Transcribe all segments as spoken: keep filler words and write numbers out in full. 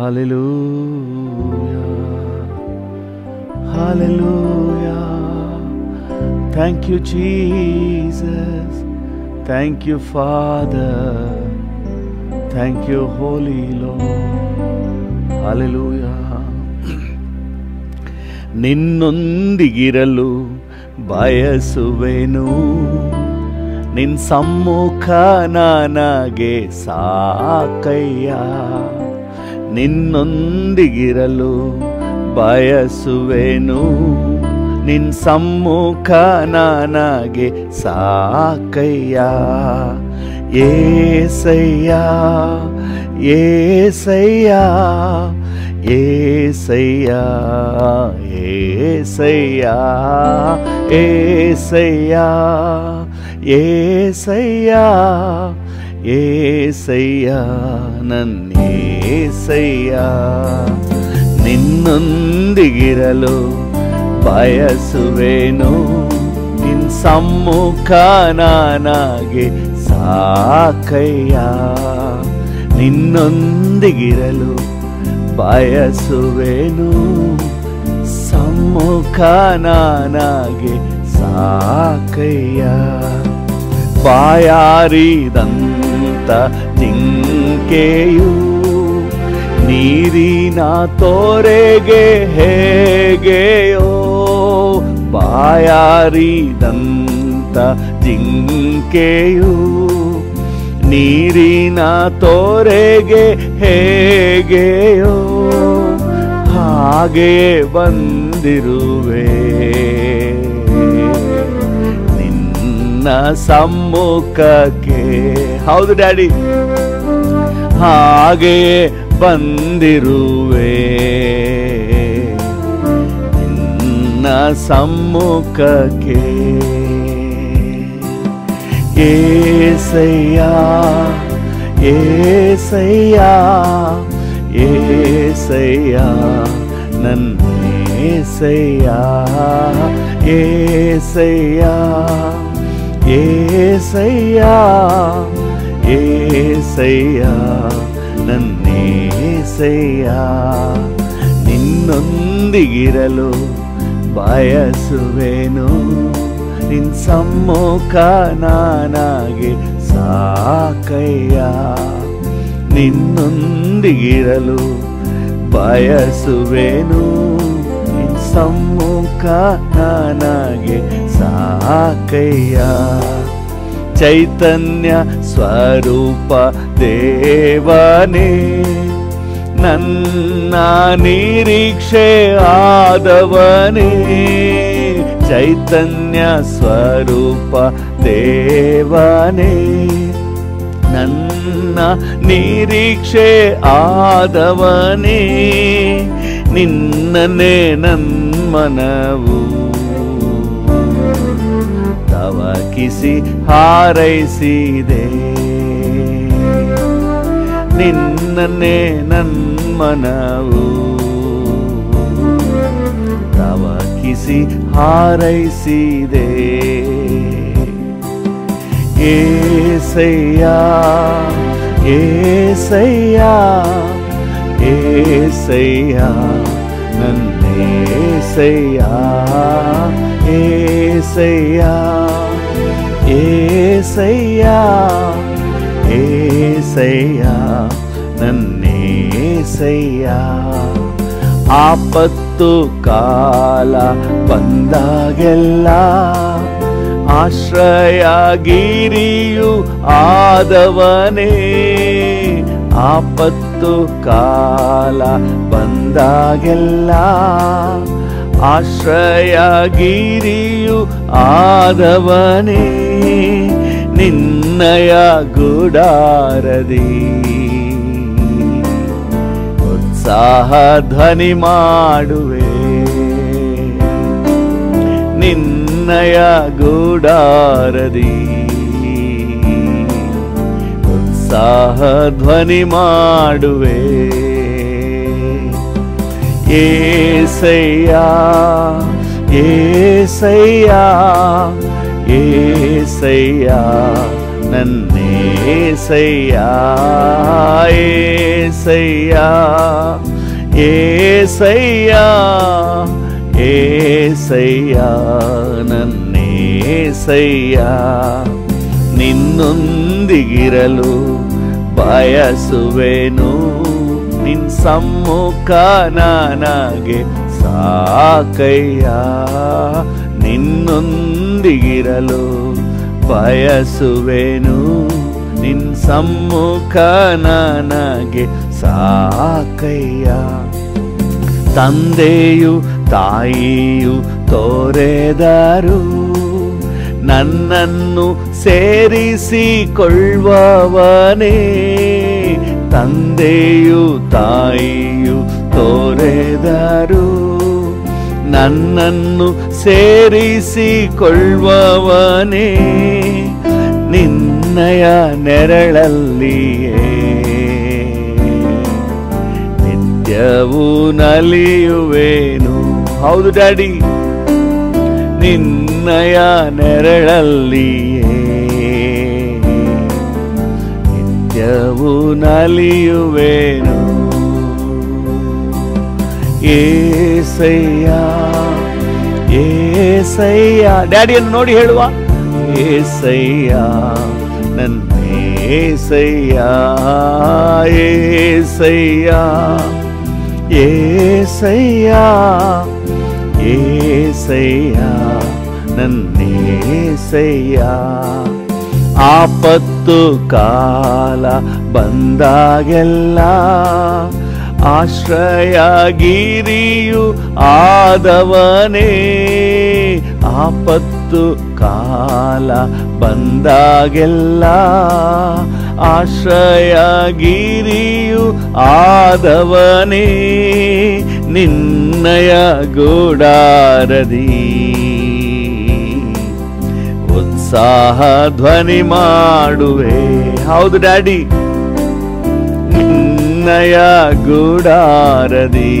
Hallelujah, hallelujah. Thank you, Jesus. Thank you, Father. Thank you, Holy Lord. Hallelujah. ನಿನ್ನೊಂದಿಗಿರಲು ಬಯಸುವೆನು, ನಿನ್ನ ಸಮ್ಮುಖ ನನಗೆ ಸಾಕಯ್ಯ. ನಿನ್ನೊಂದಿಗಿರಲು ಬಯಸುವೆನು, ನಿನ್ನ ಸಮ್ಮುಖ ನನಗೆ ಸಾಕಯ್ಯ. ಏಸಯ್ಯ ಏಸಯ್ಯ ಏಸಯ್ಯ ಏಸಯ್ಯ ಏಸಯ್ಯ ಏಸಯ್ಯ ಏಸಯ್ಯ ನನ್ನೇಸಯ್ಯ. ನಿನ್ನೊಂದಿಗಿರಲು ಬಯಸುವೆನು, ನಿನ್ನ ಸಮ್ಮುಖ ನನಗೆ ಸಾಕಯ್ಯ. ನಿನ್ನೊಂದಿಗಿರಲು ಬಯಸುವೆನು, ಸಮ್ಮುಖ ನನಗೆ ಸಾಕಯ್ಯ. ಬಾಯಾರಿದಂತ ಜಿಂಕೆಯು ನೀರಿನ ತೋರೆಗೆ ಹೇಗೆಯೋ, ಬಾಯಾರಿದಂತ ಜಿಂಕೆಯು ನೀರಿನ ತೋರೆಗೆ ಹೇಗೆಯೋ, ಹಾಗೆಯೇ ಬಂದಿರುವೆ ನಿನ್ನ ಸಮ್ಮುಖಕ್ಕೆ. ಹೌದು ಡ್ಯಾಡಿ, ಹಾಗೆಯೇ ಬಂದಿರುವೆ ನಿನ್ನ ಸಮ್ಮುಖಕ್ಕೆ. ಏಸಯ್ಯ ಏಸಯ್ಯ ಏಸಯ್ಯ ನನ್ನೇಸಯ್ಯ. ಏಸಯ್ಯ ಏಸಯ್ಯ ಏಸಯ್ಯ ನನ್ನೇಸಯ್ಯ. ನಿನ್ನೊಂದಿಗಿರಲು ಬಯಸುವೆನು, ನಿನ್ನ ಸಮ್ಮುಖ ನನಗೆ ಸಾಕಯ್ಯ. ನಿನ್ನೊಂದಿಗಿರಲು ಬಯಸುವೆನು, ನಿನ್ನ ಸಮ್ಮುಖ ನನಗೆ ಸಾಕಯ್ಯ. ಚೈತನ್ಯ ಸ್ವರೂಪ ದೇವನೇ, ನನ್ನ ನಿರೀಕ್ಷೆ ಆದವನೇ. ಚೈತನ್ಯ ಸ್ವರೂಪ ದೇವನೇ, ನನ್ನ ನಿರೀಕ್ಷೆ ಆದವನೇ. ನಿನ್ನನ್ನೇ ನನ್ಮನವು ತವಕಿಸಿ ಹಾರೈಸಿದೆ. ನಿನ್ನನ್ನೇ ನನ್ಮನವು ತವಕಿಸಿ ಹಾರೈಸಿದೆ. ಏಸಯ್ಯ ಏಸಯ್ಯ ಏಸಯ್ಯ ನನ್ನೇಸಯ್ಯ. ಏಸಯ್ಯ ಏಸಯ್ಯ ಏಸಯ್ಯ ನನ್ನೇಸಯ್ಯ. ಆಪತ್ತು ಕಾಲ ಬಂದಾಗೆಲ್ಲ ಆಶ್ರಯಗಿರಿಯು ಆದವನೇ. ಆಪತ್ತು ಕಾಲ ಬಂದಾಗೆಲ್ಲ ಆಶ್ರಯಗಿರಿಯು ಆದವನೇ. ನಿನ್ನಯ ಗುಡಾರದಿ ಉತ್ಸಾಹ ಧ್ವನಿ ಮಾಡುವೆ. ನಿನ್ನಯ ಗುಡಾರದಿ ಉತ್ಸಾಹ ಧ್ವನಿ ಮಾಡುವೆ. ಏಸಯ್ಯ ಏಸಯ್ಯ ಏಸಯ್ಯ ನನ್ನೇಸಯ್ಯ ಏಸಯ್ಯ ಏಸಯ್ಯ ಏಸಯ್ಯ ನನ್ನೇಸಯ್ಯ ನಿನ್ನೊಂದಿಗಿರಲು ಬಯಸುವೆನು ನಿನ್ ಸಮ್ಮುಖ ನನಗೆ ಸಾಕಯ್ಯ ನಿನ್ನೊಂದಿಗಿರಲು ಬಯಸುವೆನು ನಿನ್ ಸಮ್ಮುಖ ನನಗೆ ಸಾಕಯ್ಯ ತಂದೆಯು ತಾಯಿಯು ತೋರೆದರು ನನ್ನನ್ನು ಸೇರಿಸಿಕೊಳ್ಳುವವನೇ ತಂದೆಯು ತಾಯಿಯು ತೋರೆದರು ನನ್ನನ್ನು ಸೇರಿಸಿಕೊಳ್ಳುವವನೇ ನಿನ್ನಯ ನೆರಳಲ್ಲಿಯೇ ನಿತ್ಯವೂ ನಲಿಯುವೆನು. ಹೌದು ಡ್ಯಾಡಿ, ನಿನ್ನಯ ನೆರಳಲ್ಲಿಯೇ ನಿತ್ಯವೂ ನಲಿಯುವೆನು. ಏಸಯ್ಯ ಏಸಯ್ಯ ಡ್ಯಾಡಿಯನ್ನು ನೋಡಿ ಹೇಳುವ ಏಸಯ್ಯ ನನ್ನ ಏಸಯ್ಯ ಏಸಯ್ಯ ಏಸಯ್ಯ ಏಸಯ್ಯ ನನ್ನೇಸಯ್ಯ ಆಪತ್ತು ಕಾಲ ಬಂದಾಗೆಲ್ಲ ಆಶ್ರಯಗಿರಿಯು ಆದವನೇ ಆಪತ್ತು ಕಾಲ ಬಂದಾಗೆಲ್ಲ ಆಶ್ರಯಗಿರಿಯು ಆದವನೇ ನಿನ್ನಯ ಗೂಡಾರದಿ ಉತ್ಸಾಹ ಧ್ವನಿ ಮಾಡುವೆ. ಹೌದು ಡ್ಯಾಡಿ, ನಿನ್ನಯ ಗೂಡಾರದಿ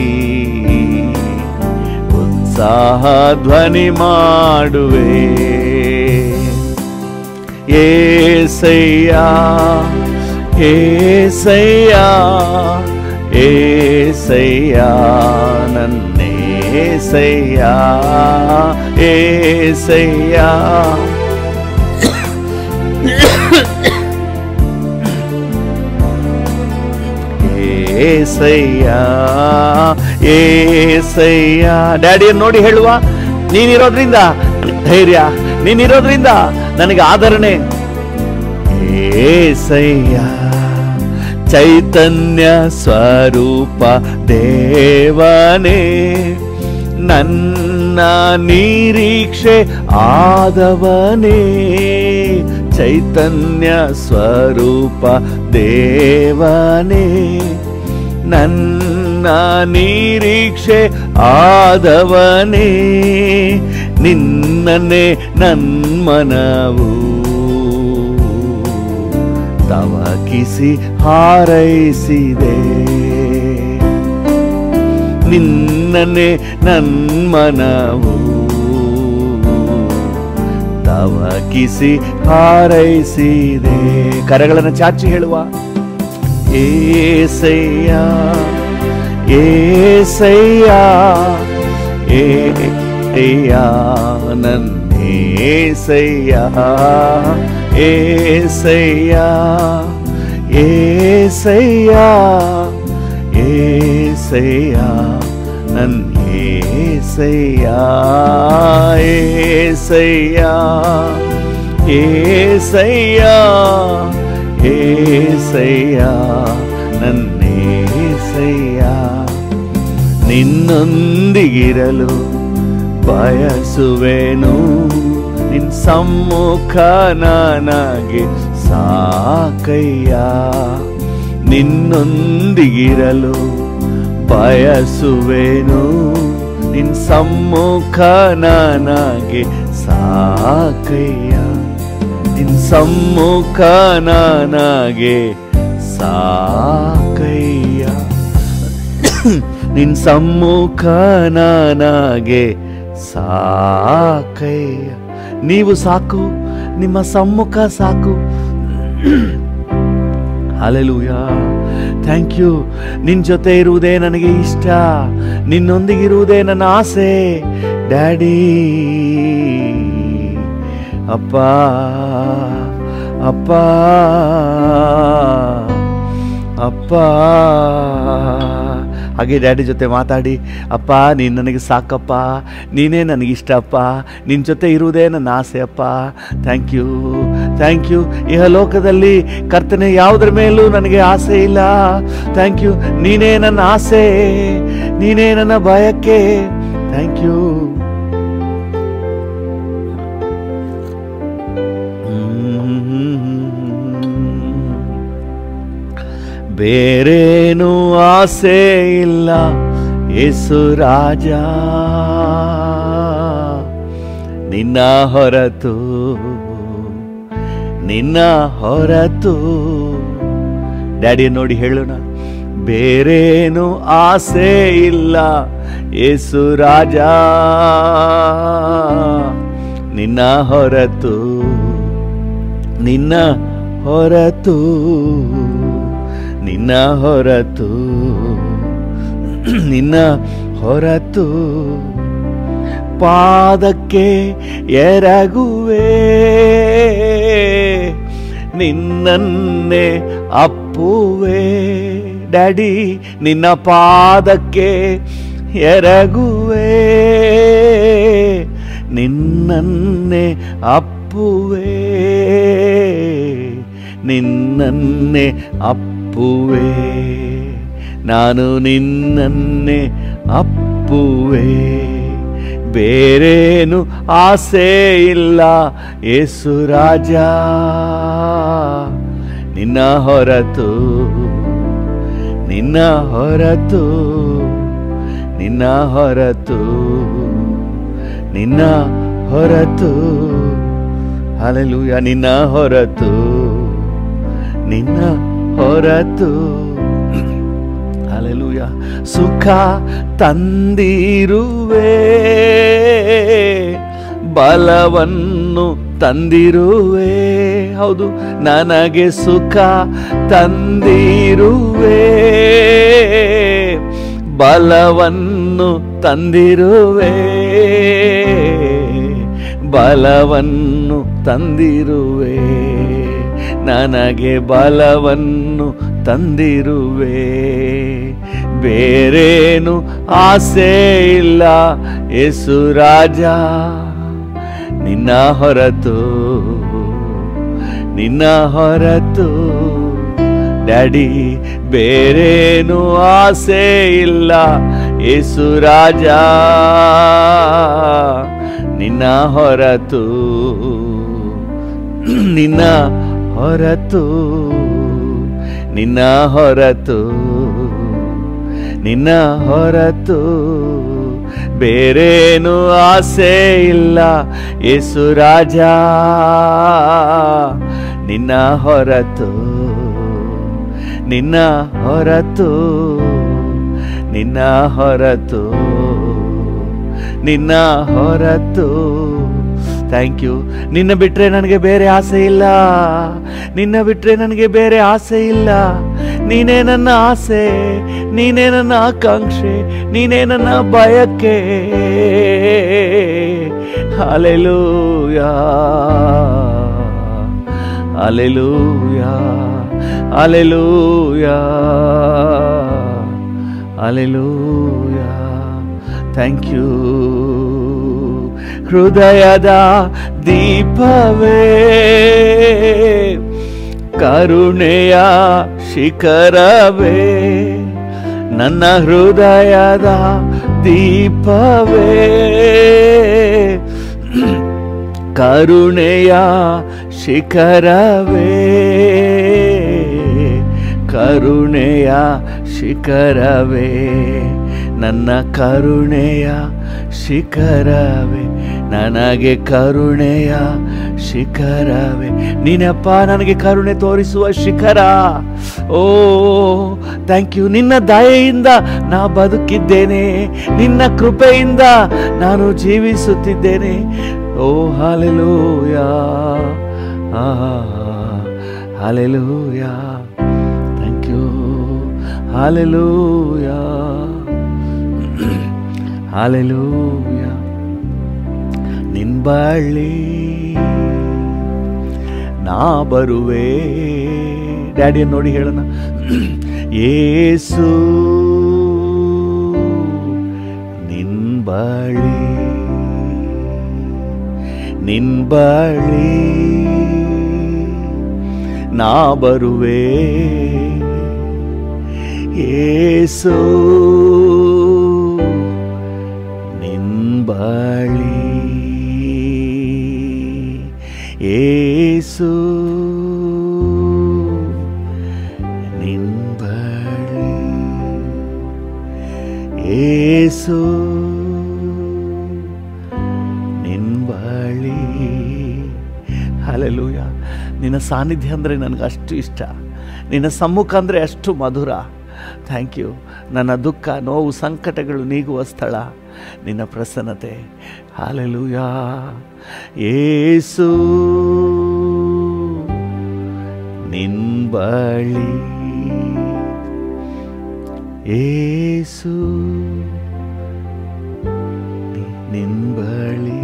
ಉತ್ಸಾಹ ಧ್ವನಿ ಮಾಡುವೆ. ಏಸಯ್ಯ ಏಸಯ್ಯ ಏಸಯ್ಯ ನನ್ನೇಸಯ್ಯ ಏಸಯ್ಯ ಏಸಯ್ಯ ಏಸಯ್ಯ ಡ್ಯಾಡಿಯನ್ನು ನೋಡಿ ಹೇಳುವ ನೀನಿರೋದ್ರಿಂದ ಧೈರ್ಯ, ನೀನಿರೋದ್ರಿಂದ ನನಗೆ ಆದರಣೆ. ಏಸಯ್ಯ ಚೈತನ್ಯ ಸ್ವರೂಪ ದೇವನೇ ನನ್ನ ನಿರೀಕ್ಷೆ ಆದವನೇ ಚೈತನ್ಯ ಸ್ವರೂಪ ದೇವನೇ ನನ್ನ ನಿರೀಕ್ಷೆ ಆದವನೇ ನಿನ್ನನ್ನೇ ನನ್ಮನವು ತವಕಿಸಿ ಹಾರೈಸಿದೆ ನಿನ್ನನ್ನೇ ನನ್ಮನವು ತವಕಿಸಿ ಹಾರೈಸಿದೆ. ಕರಗಳನ್ನು ಚಾಚಿ ಹೇಳುವ ಏಸಯ್ಯ ಏಸಯ್ಯ ಏಸಯ್ಯ ನನ್ನೇಸಯ್ಯ ಏಸಯ್ಯ ಏಸಯ್ಯ ಏಸಯ್ಯ ನನ್ನೇಸಯ್ಯ ಏಸಯ್ಯ ಏಸಯ್ಯ ಏಸಯ್ಯ ನನ್ನೇಸಯ್ಯ ನಿನ್ನೊಂದಿಗಿರಲು ಬಯಸುವೆನು ನಿನ್ ಸಮ್ಮುಖ ನನಗೆ ಸಾಕಯ್ಯ ನಿನ್ನೊಂದಿಗಿರಲು ಬಯಸುವೆನು ನಿನ್ ಸಮ್ಮುಖ ನನಗೆ ಸಾಕಯ್ಯ ನಿನ್ ಸಮ್ಮುಖ ನನಗೆ ಸಾಕಯ್ಯ ನಿನ್ ಸಮ್ಮುಖ ನನಗೆ ಸಾಕಯ್ಯ. ನೀವು ಸಾಕು, ನಿಮ್ಮ ಸಮ್ಮುಖ ಸಾಕು. ಹಲ್ಲೆಲೂಯಾ. Thank you. ನಿನ್ನ ಜೊತೆ ಇರುವುದೇ ನನಗೆ ಇಷ್ಟ, ನಿನ್ನೊಂದಿಗಿರುವುದೇ ನನ್ನ ಆಸೆ ಡ್ಯಾಡಿ. ಅಪ್ಪ ಅಪ್ಪ ಅಪ್ಪ. ಹಾಗೆ ಡ್ಯಾಡಿ ಜೊತೆ ಮಾತಾಡಿ, ಅಪ್ಪ ನೀನು ನನಗೆ ಸಾಕಪ್ಪ, ನೀನೇ ನನಗಿಷ್ಟಪ್ಪ, ನಿನ್ನ ಜೊತೆ ಇರುವುದೇ ನನ್ನ ಆಸೆ ಅಪ್ಪ. Thank you thank you. ಇಹ ಲೋಕದಲ್ಲಿ ಕರ್ತನೆ ಯಾವುದ್ರ ಮೇಲೂ ನನಗೆ ಆಸೆ ಇಲ್ಲ. Thank you. ನೀನೇ ನನ್ನ ಆಸೆ, ನೀನೇ ನನ್ನ ಭಯಕ್ಕೆ. Thank you. ಬೇರೇನು ಆಸೆ ಇಲ್ಲ ಯೇಸು ರಾಜ, ನಿನ್ನ ಹೊರತು, ನಿನ್ನ ಹೊರತು. ಡ್ಯಾಡಿ ನೋಡಿ ಹೇಳೋಣ, ಬೇರೇನು ಆಸೆ ಇಲ್ಲ ಯೇಸು ರಾಜ, ನಿನ್ನ ಹೊರತು, ನಿನ್ನ ಹೊರತು, ನಿನ್ನ ಹೊರತು, ನಿನ್ನ ಹೊರತು. ಪಾದಕ್ಕೆ ಎರಗುವೆ, ನಿನ್ನನ್ನೇ ಅಪ್ಪುವೆ. ಡ್ಯಾಡಿ ನಿನ್ನ ಪಾದಕ್ಕೆ ಎರಗುವೆ, ನಿನ್ನನ್ನೇ ಅಪ್ಪುವೆ, ನಿನ್ನನ್ನೇ ಅಪ್ಪುವೆ. ನಾನು ನಿನ್ನನ್ನೇ ಅಪ್ಪುವೆ. ಬೇರೇನು ಆಸೆ ಇಲ್ಲ ಯೇಸು ರಾಜ, ನಿನ್ನ ಹೊರತು, ನಿನ್ನ ಹೊರತು, ನಿನ್ನ ಹೊರತು, ನಿನ್ನ ಹೊರತು. ಹಲ್ಲೆಲೂಯಾ. ನಿನ್ನ ಹೊರತು, ನಿನ್ನ ಹೊರತು. ಹಲ್ಲೆಲೂಯಾ. ಸುಖ ತಂದಿರುವೆ, ಬಲವನ್ನು ತಂದಿರುವೆ. ಹೌದು, ನನಗೆ ಸುಖ ತಂದಿರುವೆ, ಬಲವನ್ನು ತಂದಿರುವೆ, ಬಲವನ್ನು ತಂದಿರುವೆ. ನನಗೆ ಬಲವನ್ನು ತಂದಿರುವೆ. ಬೇರೇನು ಆಸೆ ಇಲ್ಲ ಯೇಸು ರಾಜ, ನಿನ್ನ ಹೊರತು, ನಿನ್ನ ಹೊರತು. ಡ್ಯಾಡಿ ಬೇರೇನು ಆಸೆ ಇಲ್ಲ ಯೇಸು ರಾಜ, ನಿನ್ನ ಹೊರತು, ನಿನ್ನ ಹೊರತು, ನಿನ್ನ ಹೊರತು, ನಿನ್ನ ಹೊರತು. ಬೇರೇನು ಆಸೆ ಇಲ್ಲ ಯೇಸು ರಾಜ, ನಿನ್ನ ಹೊರತು, ನಿನ್ನ ಹೊರತು, ನಿನ್ನ ಹೊರತು, ನಿನ್ನ ಹೊರತು. Thank you. ನಿನ್ನ ಬಿಟ್ರೆ ನನಗೆ ಬೇರೆ ಆಸೆ ಇಲ್ಲ, ನಿನ್ನ ಬಿಟ್ರೆ ನನಗೆ ಬೇರೆ ಆಸೆ ಇಲ್ಲ. ನೀನೇ ನನ್ನ ಆಸೆ, ನೀನೇ ನನ್ನ ಆಕಾಂಕ್ಷೆ, ನೀನೇ ನನ್ನ ಬಯಕೆ. Hallelujah, hallelujah, hallelujah, hallelujah. Thank you. ಹೃದಯದ ದೀಪವೇ, ಕರುಣೆಯ ಶಿಖರವೇ, ನನ್ನ ಹೃದಯದ ದೀಪವೇ, ಕರುಣೆಯ ಶಿಖರವೇ, ಕರುಣೆಯ ಶಿಖರವೇ, ನನ್ನ ಕರುಣೆಯ ಶಿಖರವೇ, ನನಗೆ ಕರುಣೆಯ ಶಿಖರವೇ. ನೀನಪ್ಪ ನನಗೆ ಕರುಣೆ ತೋರಿಸುವ ಶಿಖರ. Oh thank you. ನಿನ್ನ ದಯೆಯಿಂದ ನಾ ಬದುಕಿದ್ದೇನೆ, ನಿನ್ನ ಕೃಪೆಯಿಂದ ನಾನು ಜೀವಿಸುತ್ತಿದ್ದೇನೆ. Oh hallelujah, hallelujah, thank you, hallelujah, hallelujah. ನಿನ್ ಬಳಿ ನಾ ಬರುವೆ. ಡ್ಯಾಡಿಯನ್ನು ನೋಡಿ ಹೇಳೋಣ. ಯೇಸು ನಿನ್ ಬಳಿ, ನಿನ್ ಬಳಿ ನಾ ಬರುವೆ. ಯೇಸು ನಿನ್ ಬಳಿ, ಯೇಸು ನಿನ್ ಬಳಿ, ಯೇಸು ನಿನ್ ಬಳಿ. ಹಲ್ಲೆಲೂಯಾ. ನಿನ್ನ ಸಾನ್ನಿಧ್ಯ ಅಂದರೆ ನನಗೆ ಅಷ್ಟು ಇಷ್ಟ. ನಿನ್ನ ಸಮ್ಮುಖ ಅಂದರೆ ಅಷ್ಟು ಮಧುರ. Thank you. ನನ್ನ ದುಃಖ, ನೋವು, ಸಂಕಟಗಳು ನೀಗುವ ಸ್ಥಳ ನಿನ್ನ ಪ್ರಸನ್ನತೆ. ಹಲ್ಲೆಲೂಯಾ. ಯೇಸು ನಿನ್ ಬಳಿ, ಯೇಸು ನಿನ್ ಬಳಿ.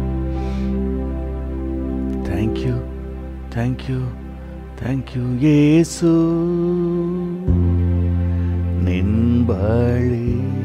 Thank you, thank you, thank you. Yesu ನಿನ್ ಬಳಿ.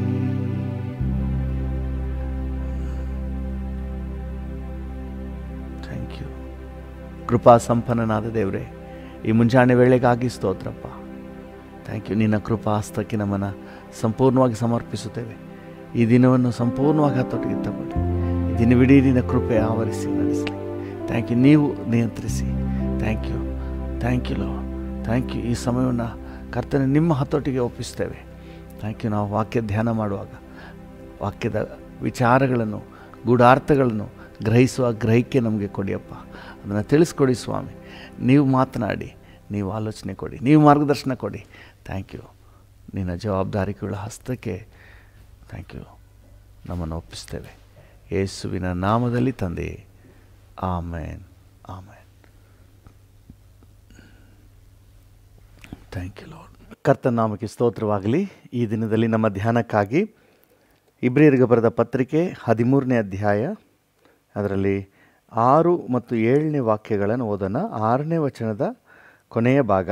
Thank you. ಕೃಪಾ ಸಂಪನ್ನನಾದ ದೇವರೇ, ಈ ಮುಂಜಾನೆ ವೇಳೆಗಾಗಿ ಸ್ತೋತ್ರಪ್ಪ. Thank you. ನಿನ್ನ ಕೃಪಾ ಹಸ್ತಕ್ಕೆ ನಮ್ಮನ್ನು ಸಂಪೂರ್ಣವಾಗಿ ಸಮರ್ಪಿಸುತ್ತೇವೆ. ಈ ದಿನವನ್ನು ಸಂಪೂರ್ಣವಾಗಿ ಹತ್ತೊಟ್ಟಿಗೆ ತಗೊಳ್ಳಿ. ಈ ದಿನವಿಡೀ ನಿನ್ನ ಕೃಪೆ ಆವರಿಸಿ ನಡೆಸಲಿ. Thank you. ನೀವು ನಿಯಂತ್ರಿಸಿ. ಥ್ಯಾಂಕ್ ಯು, ಥ್ಯಾಂಕ್ ಯು ಲೋ, ಥ್ಯಾಂಕ್ ಯು. ಈ ಸಮಯವನ್ನು ಕರ್ತನೆ ನಿಮ್ಮ ಹತೋಟಿಗೆ ಒಪ್ಪಿಸ್ತೇವೆ. Thank you. ನಾವು ವಾಕ್ಯ ಧ್ಯಾನ ಮಾಡುವಾಗ ವಾಕ್ಯದ ವಿಚಾರಗಳನ್ನು, ಗೂಢಾರ್ಥಗಳನ್ನು ಗ್ರಹಿಸುವ ಗ್ರಹಿಕೆ ನಮಗೆ ಕೊಡಿಯಪ್ಪ. ಅದನ್ನು ತಿಳಿಸ್ಕೊಡಿ ಸ್ವಾಮಿ. ನೀವು ಮಾತನಾಡಿ, ನೀವು ಆಲೋಚನೆ ಕೊಡಿ, ನೀವು ಮಾರ್ಗದರ್ಶನ ಕೊಡಿ. Thank you. ನಿನ್ನ ಜವಾಬ್ದಾರಿಗಳ ಹಸ್ತಕ್ಕೆ ಥ್ಯಾಂಕ್ ಯು ನಮ್ಮನ್ನು ಒಪ್ಪಿಸ್ತೇವೆ. ಯೇಸುವಿನ ನಾಮದಲ್ಲಿ ತಂದೆ, amen, amen. Thank you Lord. ಕರ್ತನ ನಾಮಕ್ಕೆ ಸ್ತೋತ್ರವಾಗಲಿ. ಈ ದಿನದಲ್ಲಿ ನಮ್ಮ ಧ್ಯಾನಕ್ಕಾಗಿ ಇಬ್ರಿಯರಿಗೆ ಬರೆದ ಪತ್ರಿಕೆ ಹದಿಮೂರನೇ ಅಧ್ಯಾಯ, ಅದರಲ್ಲಿ ಆರು ಮತ್ತು ಏಳನೇ ವಾಕ್ಯಗಳನ್ನು ಓದೋಣ. ಆರನೇ ವಚನದ ಕೊನೆಯ ಭಾಗ.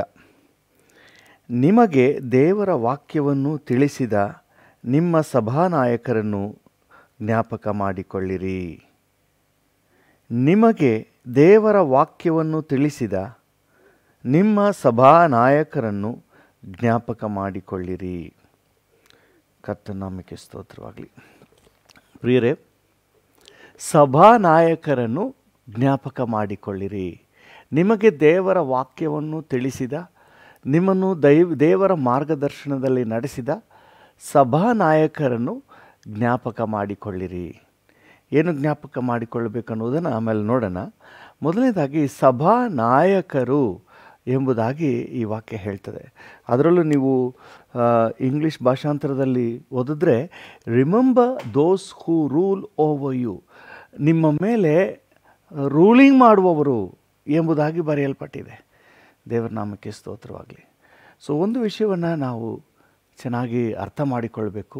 ನಿಮಗೆ ದೇವರ ವಾಕ್ಯವನ್ನು ತಿಳಿಸಿದ ನಿಮ್ಮ ಸಭಾನಾಯಕರನ್ನು ಜ್ಞಾಪಕ ಮಾಡಿಕೊಳ್ಳಿರಿ. ನಿಮಗೆ ದೇವರ ವಾಕ್ಯವನ್ನು ತಿಳಿಸಿದ ನಿಮ್ಮ ಸಭಾನಾಯಕರನ್ನು ಜ್ಞಾಪಕ ಮಾಡಿಕೊಳ್ಳಿರಿ. ಕರ್ತನ ನಾಮಕ್ಕೆ ಸ್ತೋತ್ರವಾಗಲಿ. ಪ್ರಿಯರೇ, ಸಭಾನಾಯಕರನ್ನು ಜ್ಞಾಪಕ ಮಾಡಿಕೊಳ್ಳಿರಿ. ನಿಮಗೆ ದೇವರ ವಾಕ್ಯವನ್ನು ತಿಳಿಸಿದ, ನಿಮ್ಮನ್ನು ದೈವ ದೇವರ ಮಾರ್ಗದರ್ಶನದಲ್ಲಿ ನಡೆಸಿದ ಸಭಾನಾಯಕರನ್ನು ಜ್ಞಾಪಕ ಮಾಡಿಕೊಳ್ಳಿರಿ. ಏನು ಜ್ಞಾಪಕ ಮಾಡಿಕೊಳ್ಳಬೇಕನ್ನುವುದನ್ನು ಆಮೇಲೆ ನೋಡೋಣ. ಮೊದಲನೇದಾಗಿ ಸಭಾನಾಯಕರು ಎಂಬುದಾಗಿ ಈ ವಾಕ್ಯ ಹೇಳ್ತದೆ. ಅದರಲ್ಲೂ ನೀವು ಇಂಗ್ಲೀಷ್ ಭಾಷಾಂತರದಲ್ಲಿ ಓದಿದ್ರೆ, remember those who rule over you, ನಿಮ್ಮ ಮೇಲೆ ರೂಲಿಂಗ್ ಮಾಡುವವರು ಎಂಬುದಾಗಿ ಬರೆಯಲ್ಪಟ್ಟಿದೆ. ದೇವರ ನಾಮಕ್ಕೆ ಸ್ತೋತ್ರವಾಗಲಿ. ಸೊ ಒಂದು ವಿಷಯವನ್ನು ನಾವು ಚೆನ್ನಾಗಿ ಅರ್ಥ ಮಾಡಿಕೊಳ್ಬೇಕು.